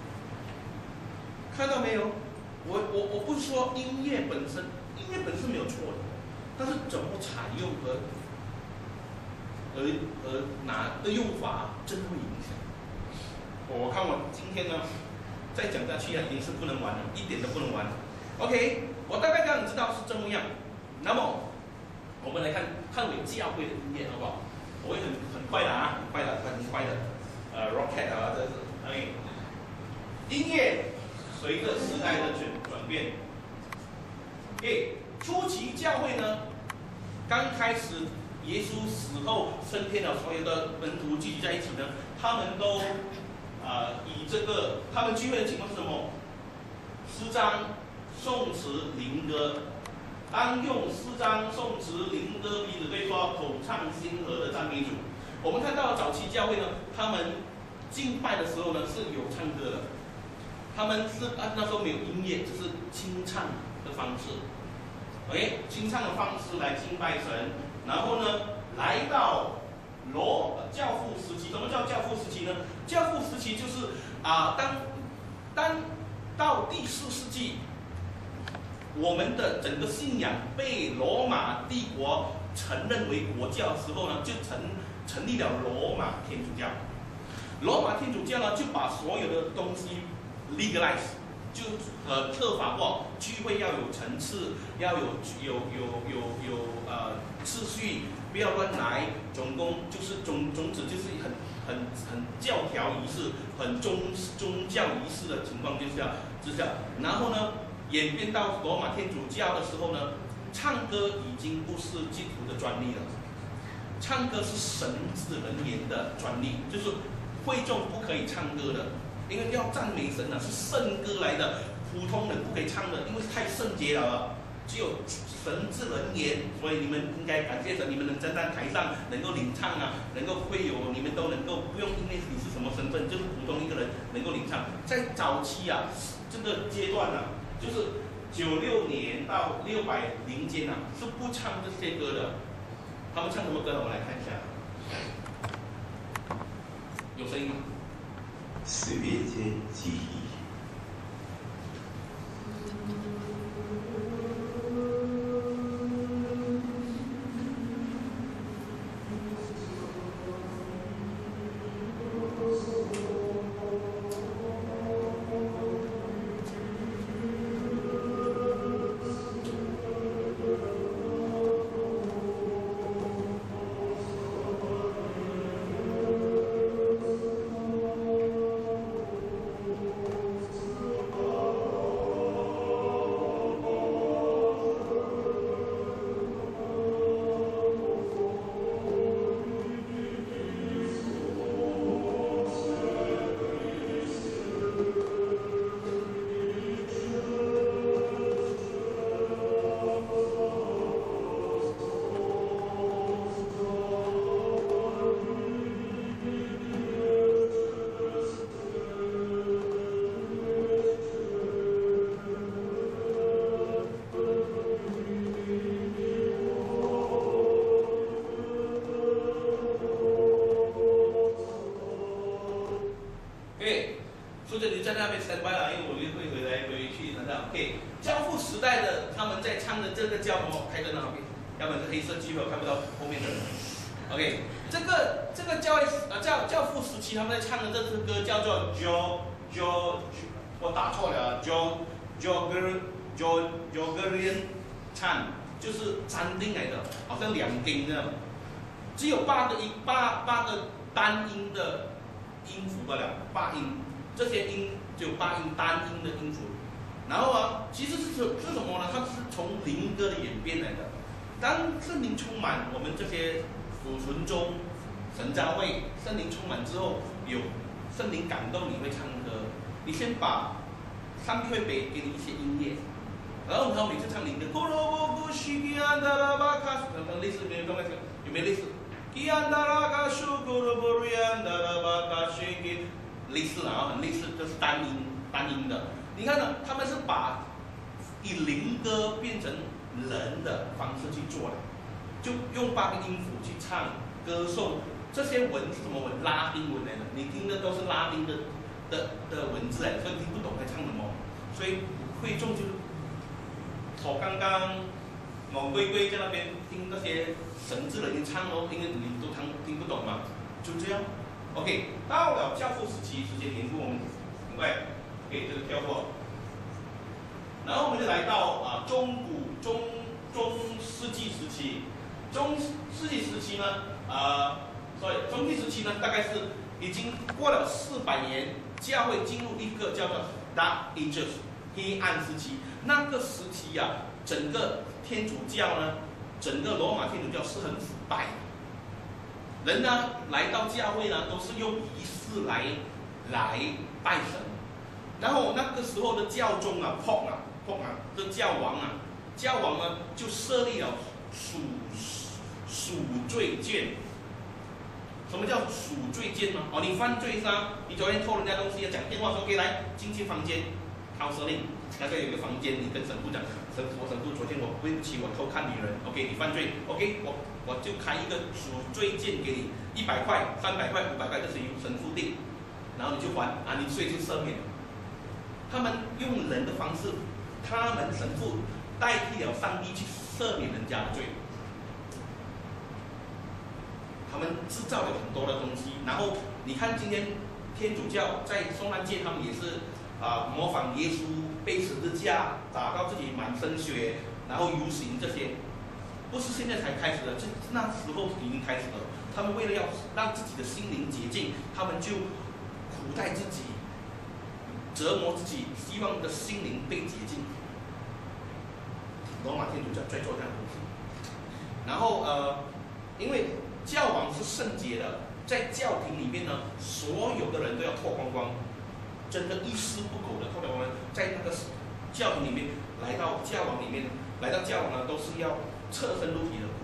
看到没有？我我我不是说音乐本身。音乐本身没有错的，但是怎么采用和而而哪的用法真的会影响。我看我今天呢，再讲下去啊，已经是不能玩了，一点都不能玩了。OK， 我大概让你知道是这么样。那么我们来看看伟教会的音乐好不好？我会很很快的啊，很快的，很快的，呃 ，rocket 啊，这是 OK。音乐随着时代的转转变。诶，初期教会呢，刚开始耶稣死后升天了，所有的门徒聚集在一起呢，他们都啊、呃、以这个他们聚会的情况是什么？诗章、颂词、灵歌，当用诗章、颂词、灵歌彼此对说，口唱心和的赞美主。我们看到早期教会呢，他们敬拜的时候呢是有唱歌的，他们是啊那时候没有音乐，只是清唱的方式。OK， 清唱的方式来敬拜神，然后呢，来到罗教父时期。什么叫教父时期呢？教父时期就是啊、呃，当当到第四世纪，我们的整个信仰被罗马帝国承认为国教的时候呢，就成成立了罗马天主教。罗马天主教呢，就把所有的东西 legalize。就呃特法化，聚会要有层次，要有有有有有呃次序，不要乱来。总共就是总总之就是很很很教条仪式，很宗宗教仪式的情况之下之下，然后呢演变到罗马天主教的时候呢，唱歌已经不是基督徒的专利了，唱歌是神职人员的专利，就是会众不可以唱歌的。因为要赞美神啊，是圣歌来的，普通人不可以唱的，因为太圣洁了，只有神之人言，所以你们应该感谢神，你们能站在台上，能够领唱啊，能够会有，你们都能够不用因为你是什么身份，就是普通一个人能够领唱。在早期啊，这个阶段啊，就是九六年到六百零间啊，是不唱这些歌的。他们唱什么歌呢？我们来看一下，有声音吗？ 十月间记忆。 所以你在那边 stand by 了，因为我会回来回去，难道 OK？ 教父时代的他们在唱的这个叫什么？开灯了 ，OK？ 要不然是黑色机会我看不到后面的人。OK， 这个这个教会呃教教父时期他们在唱的这支歌叫做 Jo Jo， 我打错了 Jo Jogger Jo Joggerian 唱，就是三定来的，好像两根这样，只有八个音八八个单音的音符罢了，八音。这些音只有八音单音的音符，然后啊，其实是是什么呢？它是从灵歌的演变来的。当圣灵充满我们这些属纯中神教会，圣灵充满之后，有圣灵感动你会唱歌，你先把上帝会给给你一些音乐，然后他每次唱灵歌，可能类似没有那个有没有类似？类似啊，很类似，这是单音单音的。你看呢，他们是把以灵歌变成人的方式去做的，就用八个音符去唱歌颂。这些文是什么文？拉丁文来的，你听的都是拉丁的的的文字来的，所以听不懂在唱什么。所以会众就我刚刚某龟龟在那边听那些神之人唱哦，因为你都听听不懂嘛，就这样。OK， 到了教父时期，时间延误我们，另外给这个跳过，然后我们就来到啊中古中中世纪时期，中世纪时期呢，啊，所以中世纪时期呢，大概是已经过了四百年，教会进入一个叫做 Dark Ages 黑暗时期。那个时期呀、啊，整个天主教呢，整个罗马天主教是很腐败的。人呢来到教会呢，都是用仪式来来拜神，然后那个时候的教宗啊，碰啊碰啊，这教王啊，教王呢就设立了赎赎罪券。什么叫赎罪券呢？哦，你犯罪上，你昨天偷人家东西，讲电话说可以来进去房间，掏蛇令，那个有一个房间，你跟神父讲，神父神父，昨天我对不起，我偷看女人 ，OK， 你犯罪 ，OK， 我。我就开一个赎罪券给你，一百块、三百块、五百块，这是由神父定，然后你就还，啊，你罪就赦免。他们用人的方式，他们神父代替了上帝去赦免人家的罪。他们制造了很多的东西，然后你看今天天主教在受难界，他们也是啊、呃、模仿耶稣背十字架，打到自己满身血，然后游行这些。不是现在才开始的，这那时候已经开始了。他们为了要让自己的心灵洁净，他们就苦待自己，折磨自己，希望的心灵被洁净。罗马天主教在做这样的东西。然后呃，因为教皇是圣洁的，在教廷里面呢，所有的人都要脱光光，真的一丝不苟的脱光光，在那个教廷里面，来到教皇里面，来到教皇呢，都是要侧身露体的，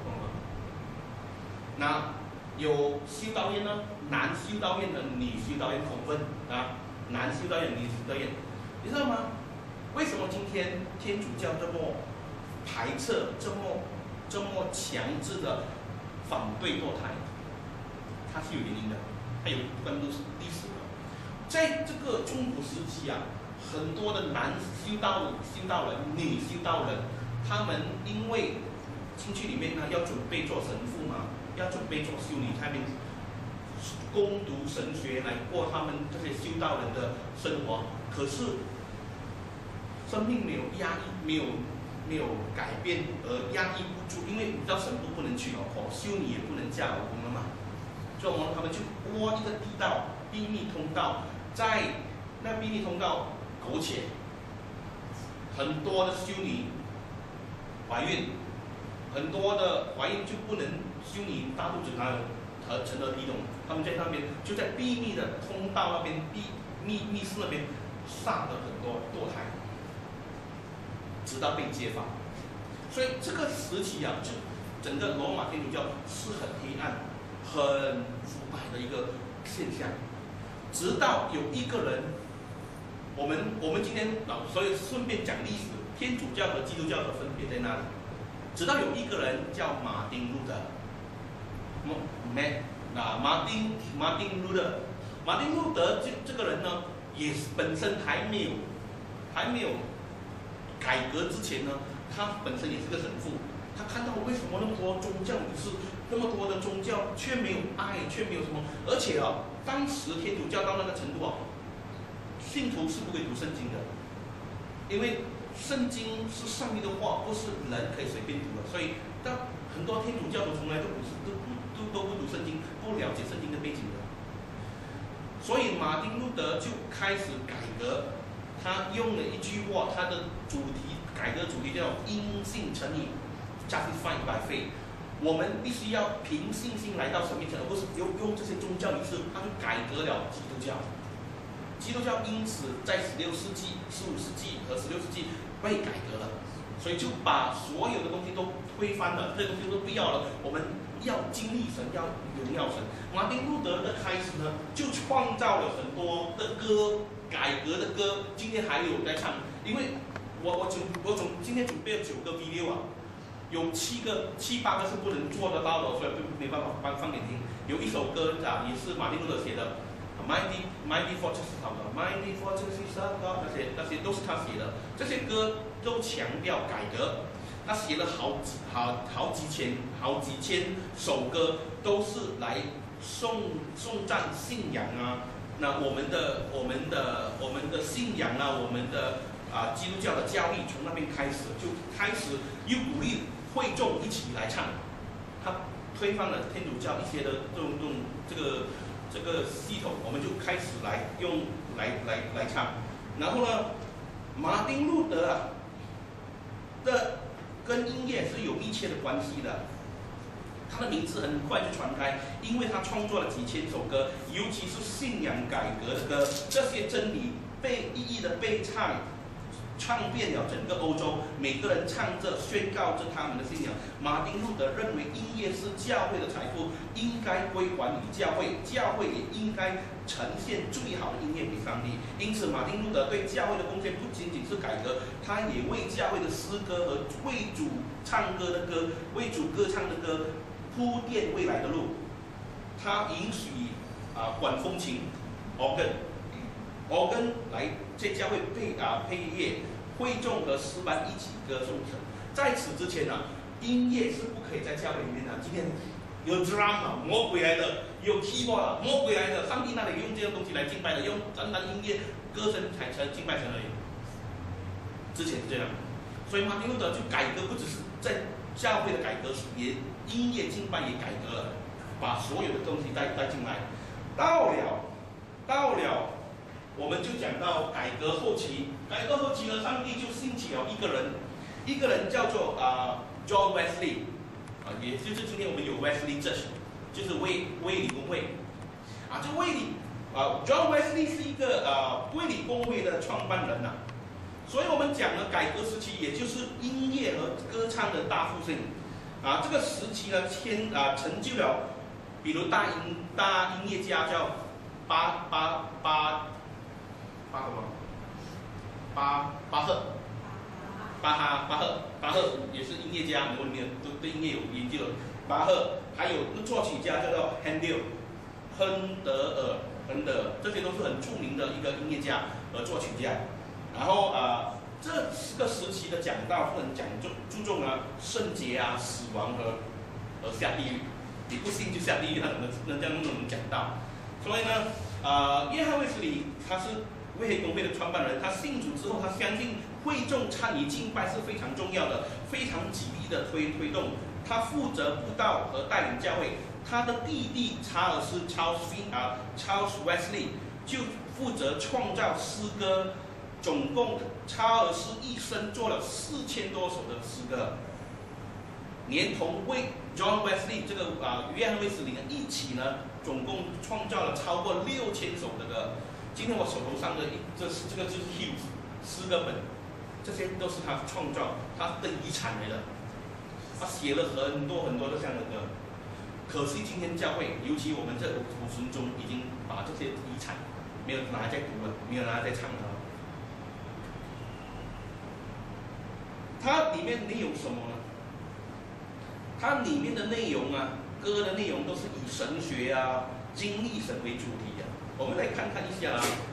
那有修道院呢，男修道院的，女修道院同分啊，男修道院、女修道院，你知道吗？为什么今天天主教这么排斥、这么这么强制的反对堕胎？它是有原因的，它有一段历史的。在这个中古时期啊，很多的男修道修道人、女修道人，他们因为进去里面呢，要准备做神父嘛，要准备做修女，他们攻读神学来过他们这些修道人的生活。可是生命没有压抑，没有没有改变而压抑不住，因为你知道神父不能娶老婆，修女也不能嫁老公了嘛，所以他们就挖一个地道，秘密通道，在那秘密通道苟且，很多的修女怀孕。很多的怀孕就不能修女大肚子，然后成了地洞，他们在那边就在秘密的通道那边密密密室那边杀了很多堕胎，直到被揭发。所以这个时期啊，就整个罗马天主教是很黑暗、很腐败的一个现象。直到有一个人，我们我们今天啊，所以顺便讲历史，天主教和基督教的分别在哪里？直到有一个人叫马丁路德，马马马丁马丁路德，马丁路德这这个人呢， 也本身还没有还没有改革之前呢，他本身也是个神父。他看到为什么那么多宗教仪式，那么多的宗教却没有爱，却没有什么，而且啊，当时天主教到那个程度啊，信徒是不可以读圣经的，因为圣经是上帝的话，不是人可以随便读的，所以但很多天主教徒从来都不是都都都不读圣经，不了解圣经的背景的，所以马丁路德就开始改革，他用了一句话，他的主题改革主题叫因信称义。Justified by faith， 我们必须要凭信心来到神面前，而不是用用这些宗教仪式，他就改革了基督教。基督教因此在十六世纪、十五世纪和十六世纪被改革了，所以就把所有的东西都推翻了，这些东西都不要了。我们要经历神，要荣耀神。马丁路德的开始呢，就创造了很多的歌，改革的歌，今天还有在唱。因为我我准我总今天准备了九个 video 啊。有七个、七八个是不能做得到的，所以没办法放放给你听。有一首歌啊，也是马丁路德写的 ，Mighty Mighty Fortress of God，Mighty Fortress of God， 那些那些都是他写的。这些歌都强调改革，他写了好几好好几千好几千首歌，都是来颂颂赞信仰啊。那我们的我们的我们的信仰啊，我们的啊基督教的教义从那边开始就开始又鼓励。会众一起来唱，他推翻了天主教一些的这种这种这个这个系统，我们就开始来用来来来唱。然后呢，马丁路德啊的跟音乐是有密切的关系的，他的名字很快就传开，因为他创作了几千首歌，尤其是信仰改革的歌，这些真理被一一的被唱。唱遍了整个欧洲，每个人唱着宣告着他们的信仰。马丁路德认为音乐是教会的财富，应该归还于教会，教会也应该呈现最好的音乐给上帝。因此，马丁路德对教会的贡献不仅仅是改革，他也为教会的诗歌和为主唱歌的歌、为主歌唱的歌铺垫未来的路。他允许啊管风琴 organ。organ 来在教会配啊配乐，会众和诗班一起歌颂神。在此之前啊，音乐是不可以在教会里面的。今天有 drum 啊，魔鬼来的；有 keyboard 啊，魔鬼来的。上帝那里用这样东西来敬拜的，用单单音乐、歌声才才敬拜神而已。之前是这样，所以马丁路德就改革，不只是在教会的改革，也音乐敬拜也改革了，把所有的东西带带进来。到了，到了。我们就讲到改革后期，改革后期呢，上帝就兴起了一个人，一个人叫做啊、呃、John Wesley， 啊，也就是今天我们有 Wesley Church， 就是卫卫理公会，啊，这卫理啊 John Wesley 是一个啊卫理公会的创办人呐、啊，所以我们讲呢，改革时期也就是音乐和歌唱的大复兴，啊，这个时期呢，牵啊成就了，比如大音大音乐家叫巴巴巴。巴什么？巴巴赫，巴哈巴赫，巴赫也是音乐家，如果你都对音乐有研究的，巴赫还有作曲家叫做 Handel， 亨德尔，亨德尔，这些都是很著名的一个音乐家和作曲家。然后啊、呃，这个时期的讲道是很讲究注重啊圣洁啊、死亡和和下地狱，你不信就下地狱，他怎么能这样能讲道？所以呢，啊、呃，约翰卫斯理他是。卫理公会的创办人，他信主之后，他相信会众参与敬拜是非常重要的，非常极力的推推动。他负责布道和带领教会。他的弟弟查尔斯 Charles 啊 Charles Wesley 就负责创造诗歌，总共查尔斯一生做了四千多首的诗歌，连同为 John Wesley 这个啊约翰卫斯理呢一起呢，总共创造了超过六千首的歌。今天我手头上的一这是这个就是 hymns 诗歌本，这些都是他创造他的遗产来的。他写了很多很多的这样的歌，可惜今天教会，尤其我们这五旬宗已经把这些遗产没有拿来再读了，没有拿来再唱了。它里面内容什么呢？它里面的内容啊，歌的内容都是以神学啊、经历神为主题啊。我们来看看一下啊，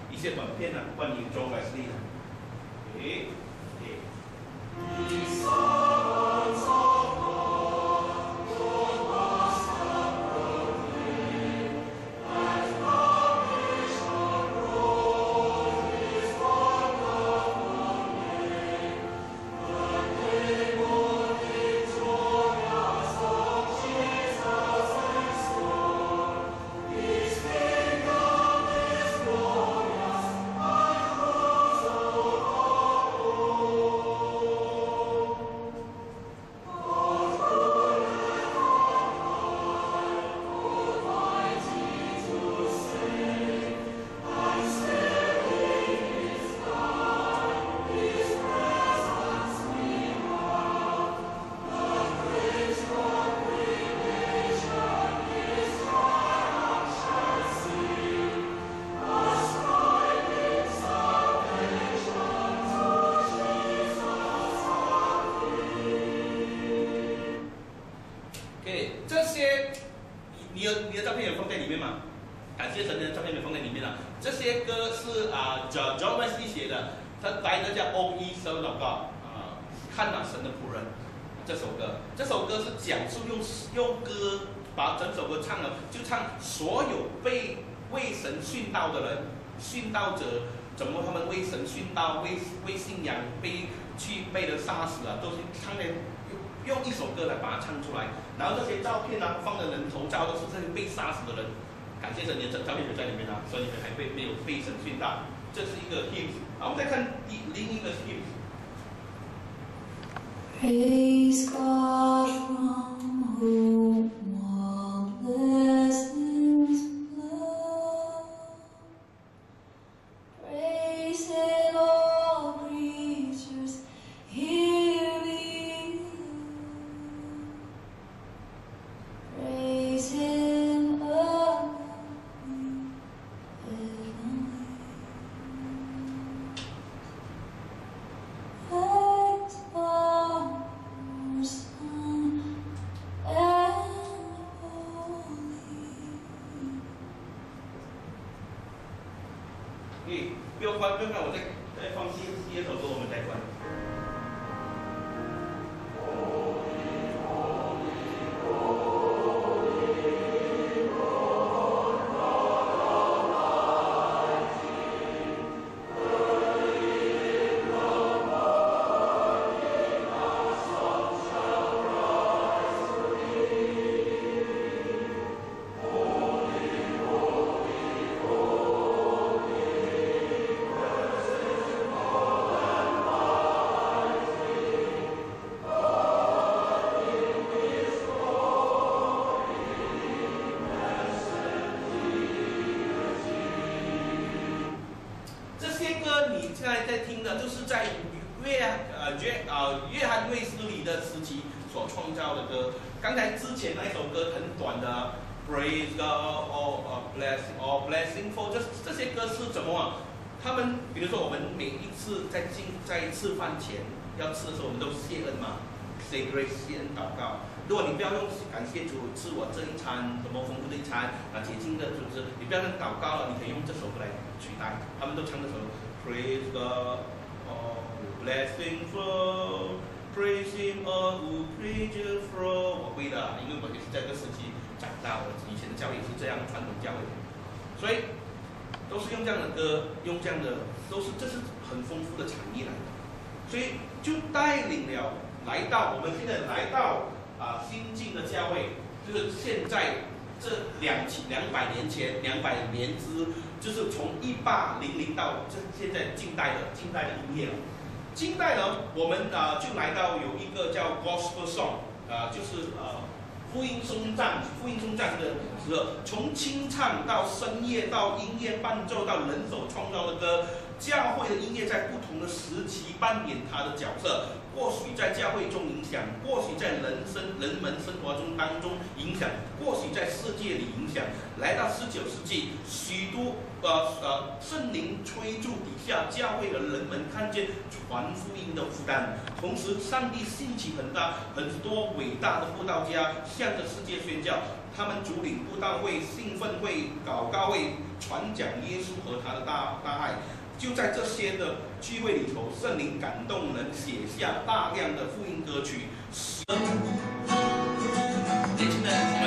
一些短片啊，关于 John Wesley 的。诶，诶。John Wesley 写的，他来的叫 O E 神祷告啊，看哪神的仆人这首歌，这首歌是讲述用用歌把整首歌唱了，就唱所有被为神殉道的人，殉道者怎么他们为神殉道，为为信仰被去被人杀死了，都是唱的用用一首歌来把它唱出来，然后这些照片啊放的人头照都是这些被杀死的人，感谢神，你的照片有在里面啊，所以你们还被没有被神殉道。这是一个 hymn， 好，我们再看第另一个 hymn。Praise God from whom all blessings flow. Praise Him, all creatures here below. Praise Him above heavenly. Light of our Son and Holy. 诶，不要关，不要关，我再再放第第二首歌，我们再关。现在在听的，就是在约呃约呃约翰卫斯理的时期所创造的歌。刚才之前那一首歌很短的 ，Praise God or uh, Blessing or Blessingful， 这这些歌是怎么啊？他们比如说我们每一次在进在吃饭前要吃的时候，我们都谢恩嘛 ，Say Grace 谢恩祷告。如果你不要用感谢主吃我这一餐什么丰富的一餐啊洁净的主食，你不要用祷告了，你可以用这首歌来取代。他们都唱这首。Praise God, oh blessing flow, praise Him, oh who preaches flow。我会的，因为我也是在这个时期长大，我以前的教会也是这样传统教会，所以都是用这样的歌，用这样的，都是这是很丰富的产业来的，所以就带领了来到我们现在来到啊、呃、新进的教会，就是现在这两两百年前两百年之。就是从一八零零到这现在近代的近代的音乐了。近代呢，我们啊、呃、就来到有一个叫 Gospel Song， 啊、呃、就是呃福音颂赞，福音颂赞的时候，从清唱到深夜到音乐伴奏到人手创造的歌，教会的音乐在不同的时期扮演它的角色。或许在教会中影响，或许在人生人们生活中当中影响，或许在世界里影响。来到十九世纪，许多呃呃圣灵催促底下，教会的人们看见传福音的负担，同时上帝兴起很大很多伟大的布道家，向着世界宣教。他们主领布道会、兴奋会、祷告会，传讲耶稣和他的大大爱。就在这些的聚会里头，圣灵感动人，写下大量的福音歌曲。年轻人，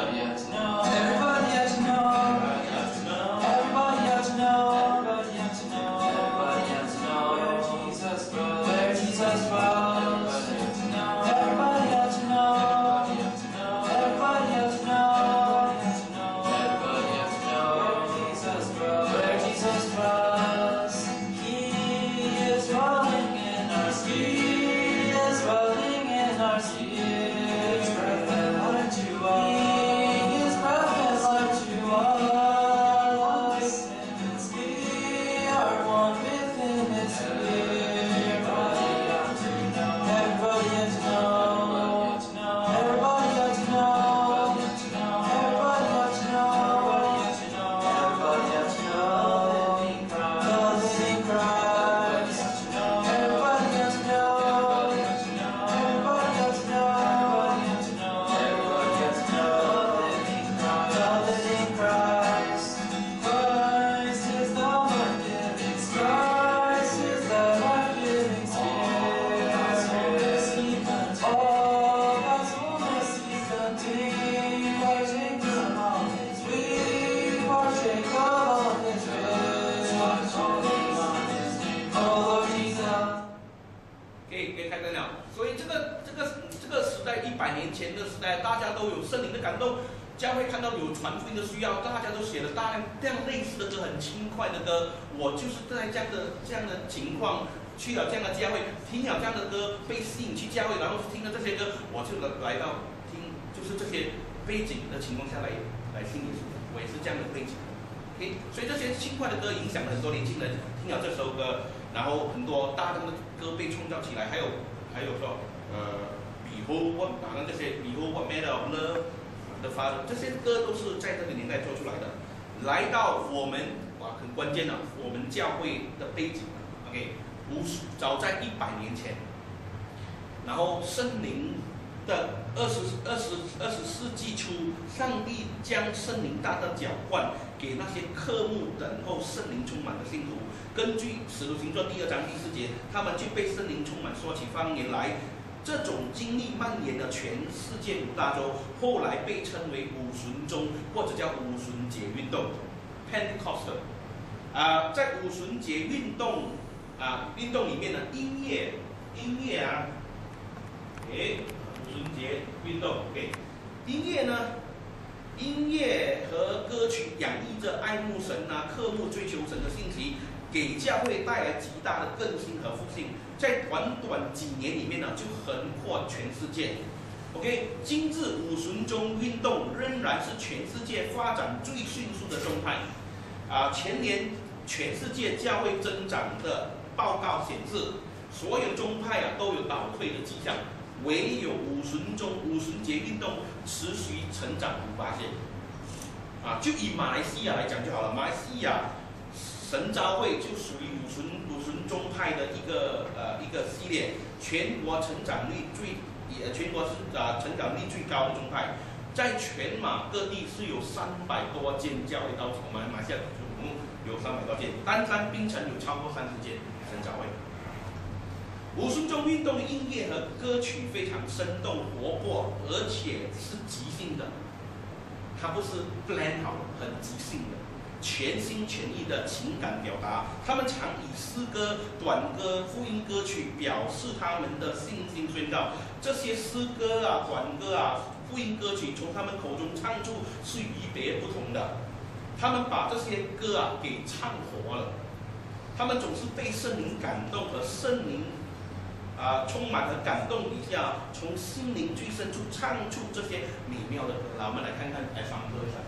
教会看到有传福音的需要，大家都写了大量这样类似的歌，很轻快的歌。我就是在这样的这样的情况去了这样的教会，听了这样的歌，被吸引去教会，然后听了这些歌，我就来到听，就是这些背景的情况下来来信耶稣。我也是这样的背景。OK， 所以这些轻快的歌影响了很多年轻人，听了这首歌，然后很多大量的歌被创造起来，还有还有说呃，Behold What， 当然这些 Behold What Manner of Love。的发这些歌都是在这个年代做出来的。来到我们哇，很关键的，我们教会的背景 ，OK， 无早在一百年前，然后圣灵的二十二十二十世纪初，上帝将圣灵大大浇灌给那些渴慕等候圣灵充满的信徒。根据使徒行传第二章第四节，他们就被圣灵充满，说起方言来。这种经历蔓延的全世界五大洲，后来被称为五旬宗，或者叫五旬节运动 （Pentecost）。啊、呃，在五旬节运动啊、呃、运动里面呢，音乐音乐啊，诶，五旬节运动 ，OK， 音乐呢，音乐和歌曲洋溢着爱慕神啊、渴慕追求神的信息，给教会带来极大的更新和复兴。在短短几年里面呢，就横跨全世界。OK， 今日五旬宗运动仍然是全世界发展最迅速的宗派。啊，前年全世界教会增长的报告显示，所有宗派啊都有倒退的迹象，唯有五旬宗五旬节运动持续成长五八线。啊，就以马来西亚来讲就好了，马来西亚神召会就属于五旬五旬宗派的一个呃一个系列，全国成长率最也全国是啊、呃、成长率最高的宗派，在全马各地是有三百多间教会到我们马来西亚总共有三百多间，单单槟城有超过三十间神召会。五旬宗运动的音乐和歌曲非常生动活泼，而且是即兴的，它不是 plan 好的，很即兴的。全心全意的情感表达，他们常以诗歌、短歌、福音歌曲表示他们的信心宣告。这些诗歌啊、短歌啊、福音歌曲从他们口中唱出是与别不同的。他们把这些歌啊给唱活了。他们总是被圣灵感动和圣灵啊、呃、充满和感动底下，从心灵最深处唱出这些美妙的歌。来，我们来看看，来唱歌一下。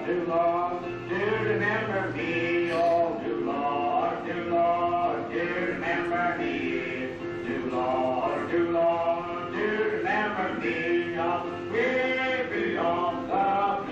dear Lord, dear remember me, oh dear Lord, dear Lord, dear remember me, dear Lord, dear Lord, dear remember me, oh, way beyond the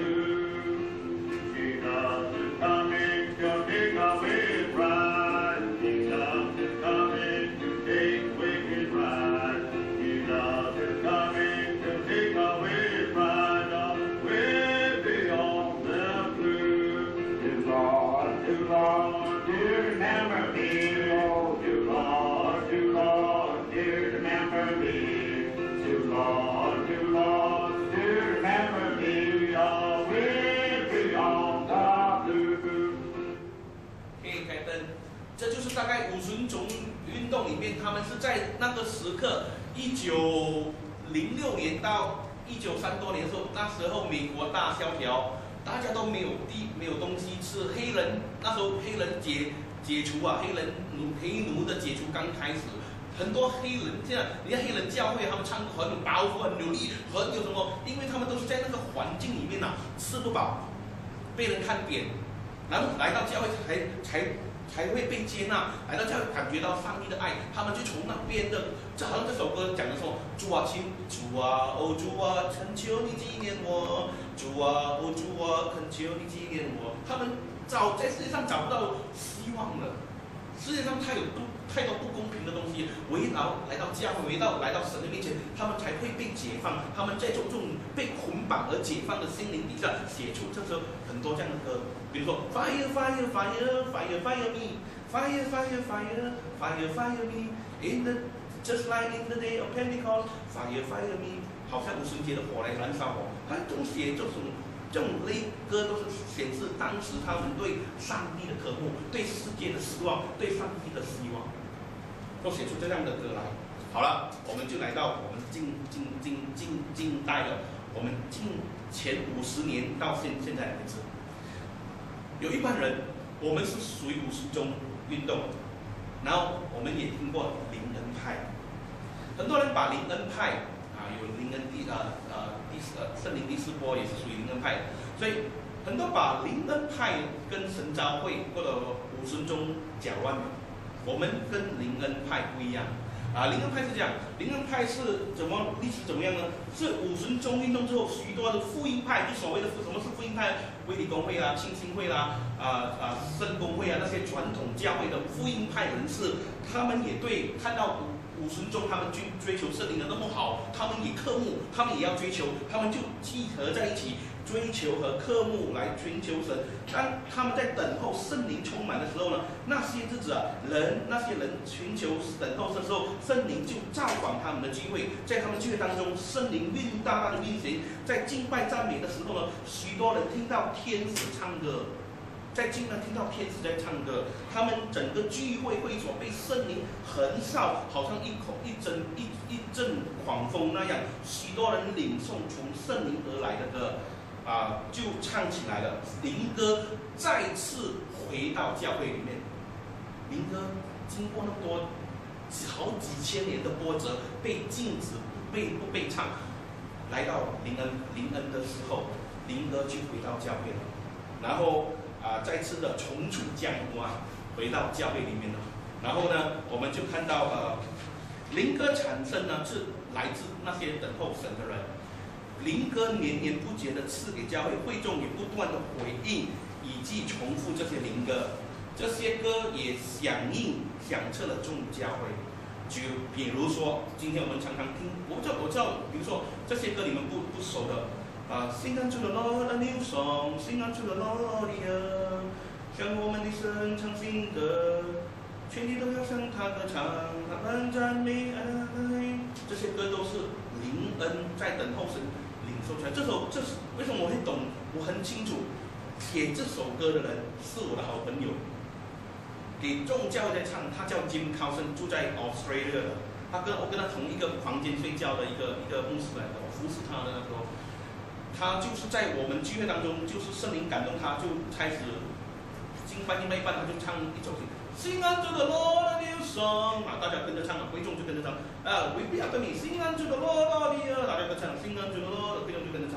blue. Jesus is coming to take away pride. Jesus is coming to take away his pride. Jesus is coming to take away pride. Oh, way beyond the blue. Dear Lord, dear Lord, dear remember me. Oh, dear Lord, dear Lord, dear remember me. Dear Lord, dear Lord, dear remember me. Oh, way beyond the blue. 可以开灯，这就是大概五旬宗运动里面，他们是在那个时刻，一九零六年到一九三多年的时候，那时候美国大萧条，大家都没有地没有东西吃，黑人那时候黑人解解除啊，黑人奴黑奴的解除刚开始。很多黑人，现在你看黑人教会，他们唱歌很有包袱、很有力、很有什么，因为他们都是在那个环境里面呐、啊，吃不饱，被人看扁，然后来到教会才才才会被接纳，来到教会感觉到上帝的爱，他们就从那边的，就好像这首歌讲的说，主啊，请主啊，哦主啊，恳求你纪念我，主啊，哦主啊，恳求你纪念我，他们找在世界上找不到希望了。世界上太有不太多不公平的东西，围绕来到教会，围绕来到神的面前，他们才会被解放。他们在这种被捆绑而解放的心灵底下，写出这首很多这样的歌，比如说 Fire Fire Fire Fire Fire Me Fire Fire Fire Fire Fire Me in the Just like in the day of Pentecost Fire Fire Me， 好像五旬节的火来燃烧我，他总写这种。这种类歌都是显示当时他们对上帝的渴慕，对世界的失望，对上帝的希望，都写出这样的歌来。好了，我们就来到我们近近近近近代了，我们近前五十年到现现在为止，有一般人，我们是属于五旬宗运动，然后我们也听过灵恩派，很多人把灵恩派啊有灵恩第啊啊。第四圣灵第四波也是属于灵恩派，所以很多把灵恩派跟神召会或者五旬宗搅乱了。我们跟灵恩派不一样啊，灵恩派是这样，灵恩派是怎么历史怎么样呢？是五旬宗运动之后，许多的福音派，就所谓的什么是福音派？卫理公会啦、清新会啦、啊啊圣公会啊那些传统教会的福音派人士，他们也对看到五旬宗他们追追求圣灵的那么好，他们也渴慕，他们也要追求，他们就集合在一起，追求和渴慕来寻求神。当他们在等候圣灵充满的时候呢，那些日子啊，人那些人寻求等候的时候，圣灵就召唤他们的聚会，在他们聚会当中，圣灵运大大的运行，在敬拜赞美的时候呢，许多人听到天使唱歌。在经常听到天使在唱歌，他们整个聚会会所被圣灵横扫，好像一口一阵一一阵狂风那样，许多人领诵从圣灵而来的歌，啊，就唱起来了。灵歌再次回到教会里面，灵歌经过那么多好几千年的波折，被禁止被不被唱，来到灵恩灵恩的时候，灵歌就回到教会了，然后。啊，再次的重组降花，回到教会里面了。然后呢，我们就看到呃，灵歌产生呢是来自那些等候神的人，灵歌年年不绝的赐给教会，会众也不断的回应，以及重复这些灵歌。这些歌也响应响彻了众教会。就比如说，今天我们常常听，我知道我知道，比如说这些歌你们不不熟的。啊 ，Sing unto the Lord a new song, Sing unto the Lord here， 向我们的神唱新歌，全体都要向他歌唱，他们赞美爱。这些歌都是灵恩在等候神领受出来。这首这是为什么我会懂？我很清楚，写这首歌的人是我的好朋友，给众教会在唱。他叫 Jim Carlson， 住在 Australia 的。他跟我跟他同一个房间睡觉的一个一个牧师来的，我服侍他的那时候。他就是在我们聚会当中，就是圣灵感动他，就开始敬拜敬拜一半，他就唱一首歌 ，Sing unto the Lord a new song， 啊，大家跟着唱啊，会众就跟着唱，啊，we be 跟你 Sing unto the Lord a new， 大家跟着唱 ，Sing unto the Lord， 会众就跟着唱，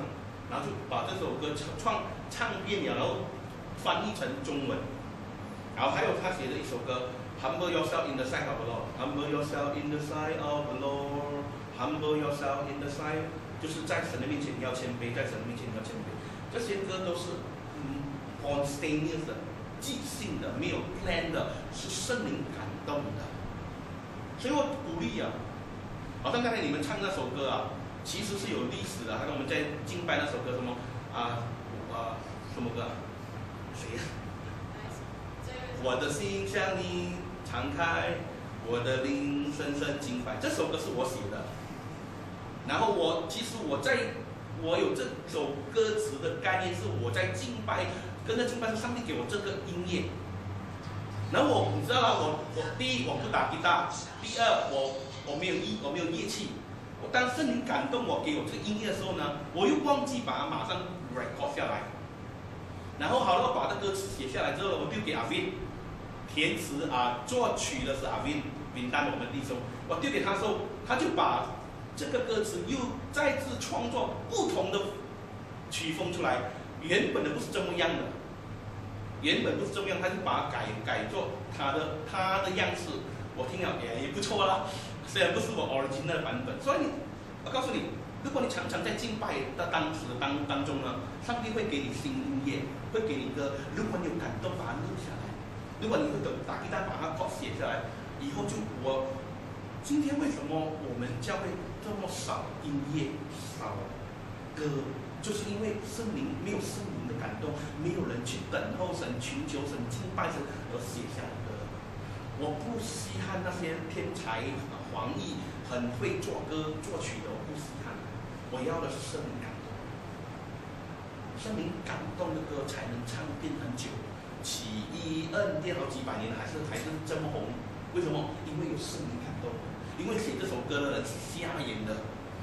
然后就把这首歌创唱遍了，然后翻译成中文。然后还有他写的一首歌 ，Humble yourself in the sight of the Lord, Humble yourself in the sight of the Lord, Humble yourself in the sight， 就是在神的面前你要谦卑，在神的面前你要谦卑。这些歌都是嗯 spontaneous 的、即兴的，没有 plan 的，是圣灵感动的。所以我鼓励啊，好像刚才你们唱那首歌啊，其实是有历史的，还有我们在敬拜那首歌什么啊啊什么歌啊？谁呀、啊？我的心向你敞开，我的灵深深敬拜。这首歌是我写的，然后我其实我在，我有这首歌词的概念是我在敬拜，跟着敬拜是上帝给我这个音乐。然后我你知道吗？我我第一我不打吉他，第二我我没有乐我没有乐器。我当圣灵感动我给我这个音乐的时候呢，我又忘记把它马上 record 下来。然后好了，把这歌词写下来之后，我丢给阿 Vin。填词啊，作曲的是阿 Vin 云丹我们弟兄，我丢给他的时候，他就把这个歌词又再次创作不同的曲风出来，原本的不是这么样的，原本不是这么样，他就把它改改做他的他的样式，我听了也也不错啦，虽然不是我 original 的版本，所以你我告诉你，如果你常常在敬拜的当时当当中呢，上帝会给你新音乐，会给你歌，如果你有感动，把它录下来。如果你会打吉他把它写下来，以后就我今天为什么我们教会这么少音乐、少歌，就是因为圣灵没有圣灵的感动，没有人去等候神、寻求神、敬拜神而写下的歌。我不稀罕那些天才、黄奕很会作歌作曲的，我不稀罕。我要的是圣灵感动，圣灵感动的歌才能唱遍很久。起义恩典好几百年了，还是还是这么红，为什么？因为有圣灵感动，因为写这首歌的人是瞎眼的，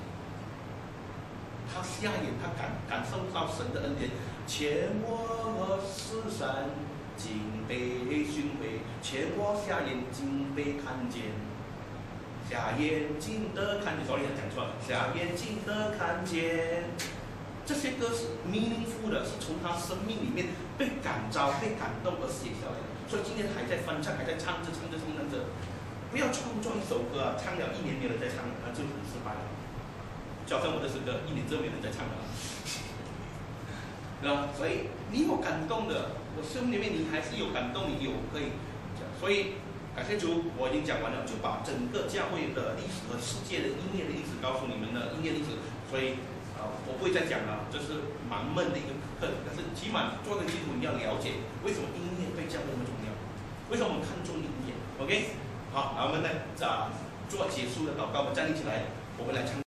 他瞎眼，他感感受到神的恩典。前我世上竟被寻回，前我瞎眼竟被看见，瞎眼睛的看见，sorry讲错了，瞎眼睛的看见。这些歌是 meaningful 的，是从他生命里面被感召、被感动而写下来的。所以今天还在翻唱，还在唱着唱着唱着，不要创作一首歌啊，唱了一年没有人在唱，那就很失败了。就好像我这首歌，一年之后没有人在唱了，对吧？所以你有感动的，我生命里面你还是有感动，你有可以讲。所以感谢主，我已经讲完了，就把整个教会的历史和世界的音乐的历史告诉你们的音乐历史，所以。我不会再讲了，这是蛮闷的一个课，但是起码做个基础，你要了解为什么音乐对教会那么重要，为什么我们看重音乐 ？OK， 好，然后我们来啊做结束的祷告，我们站立起来，我们来唱。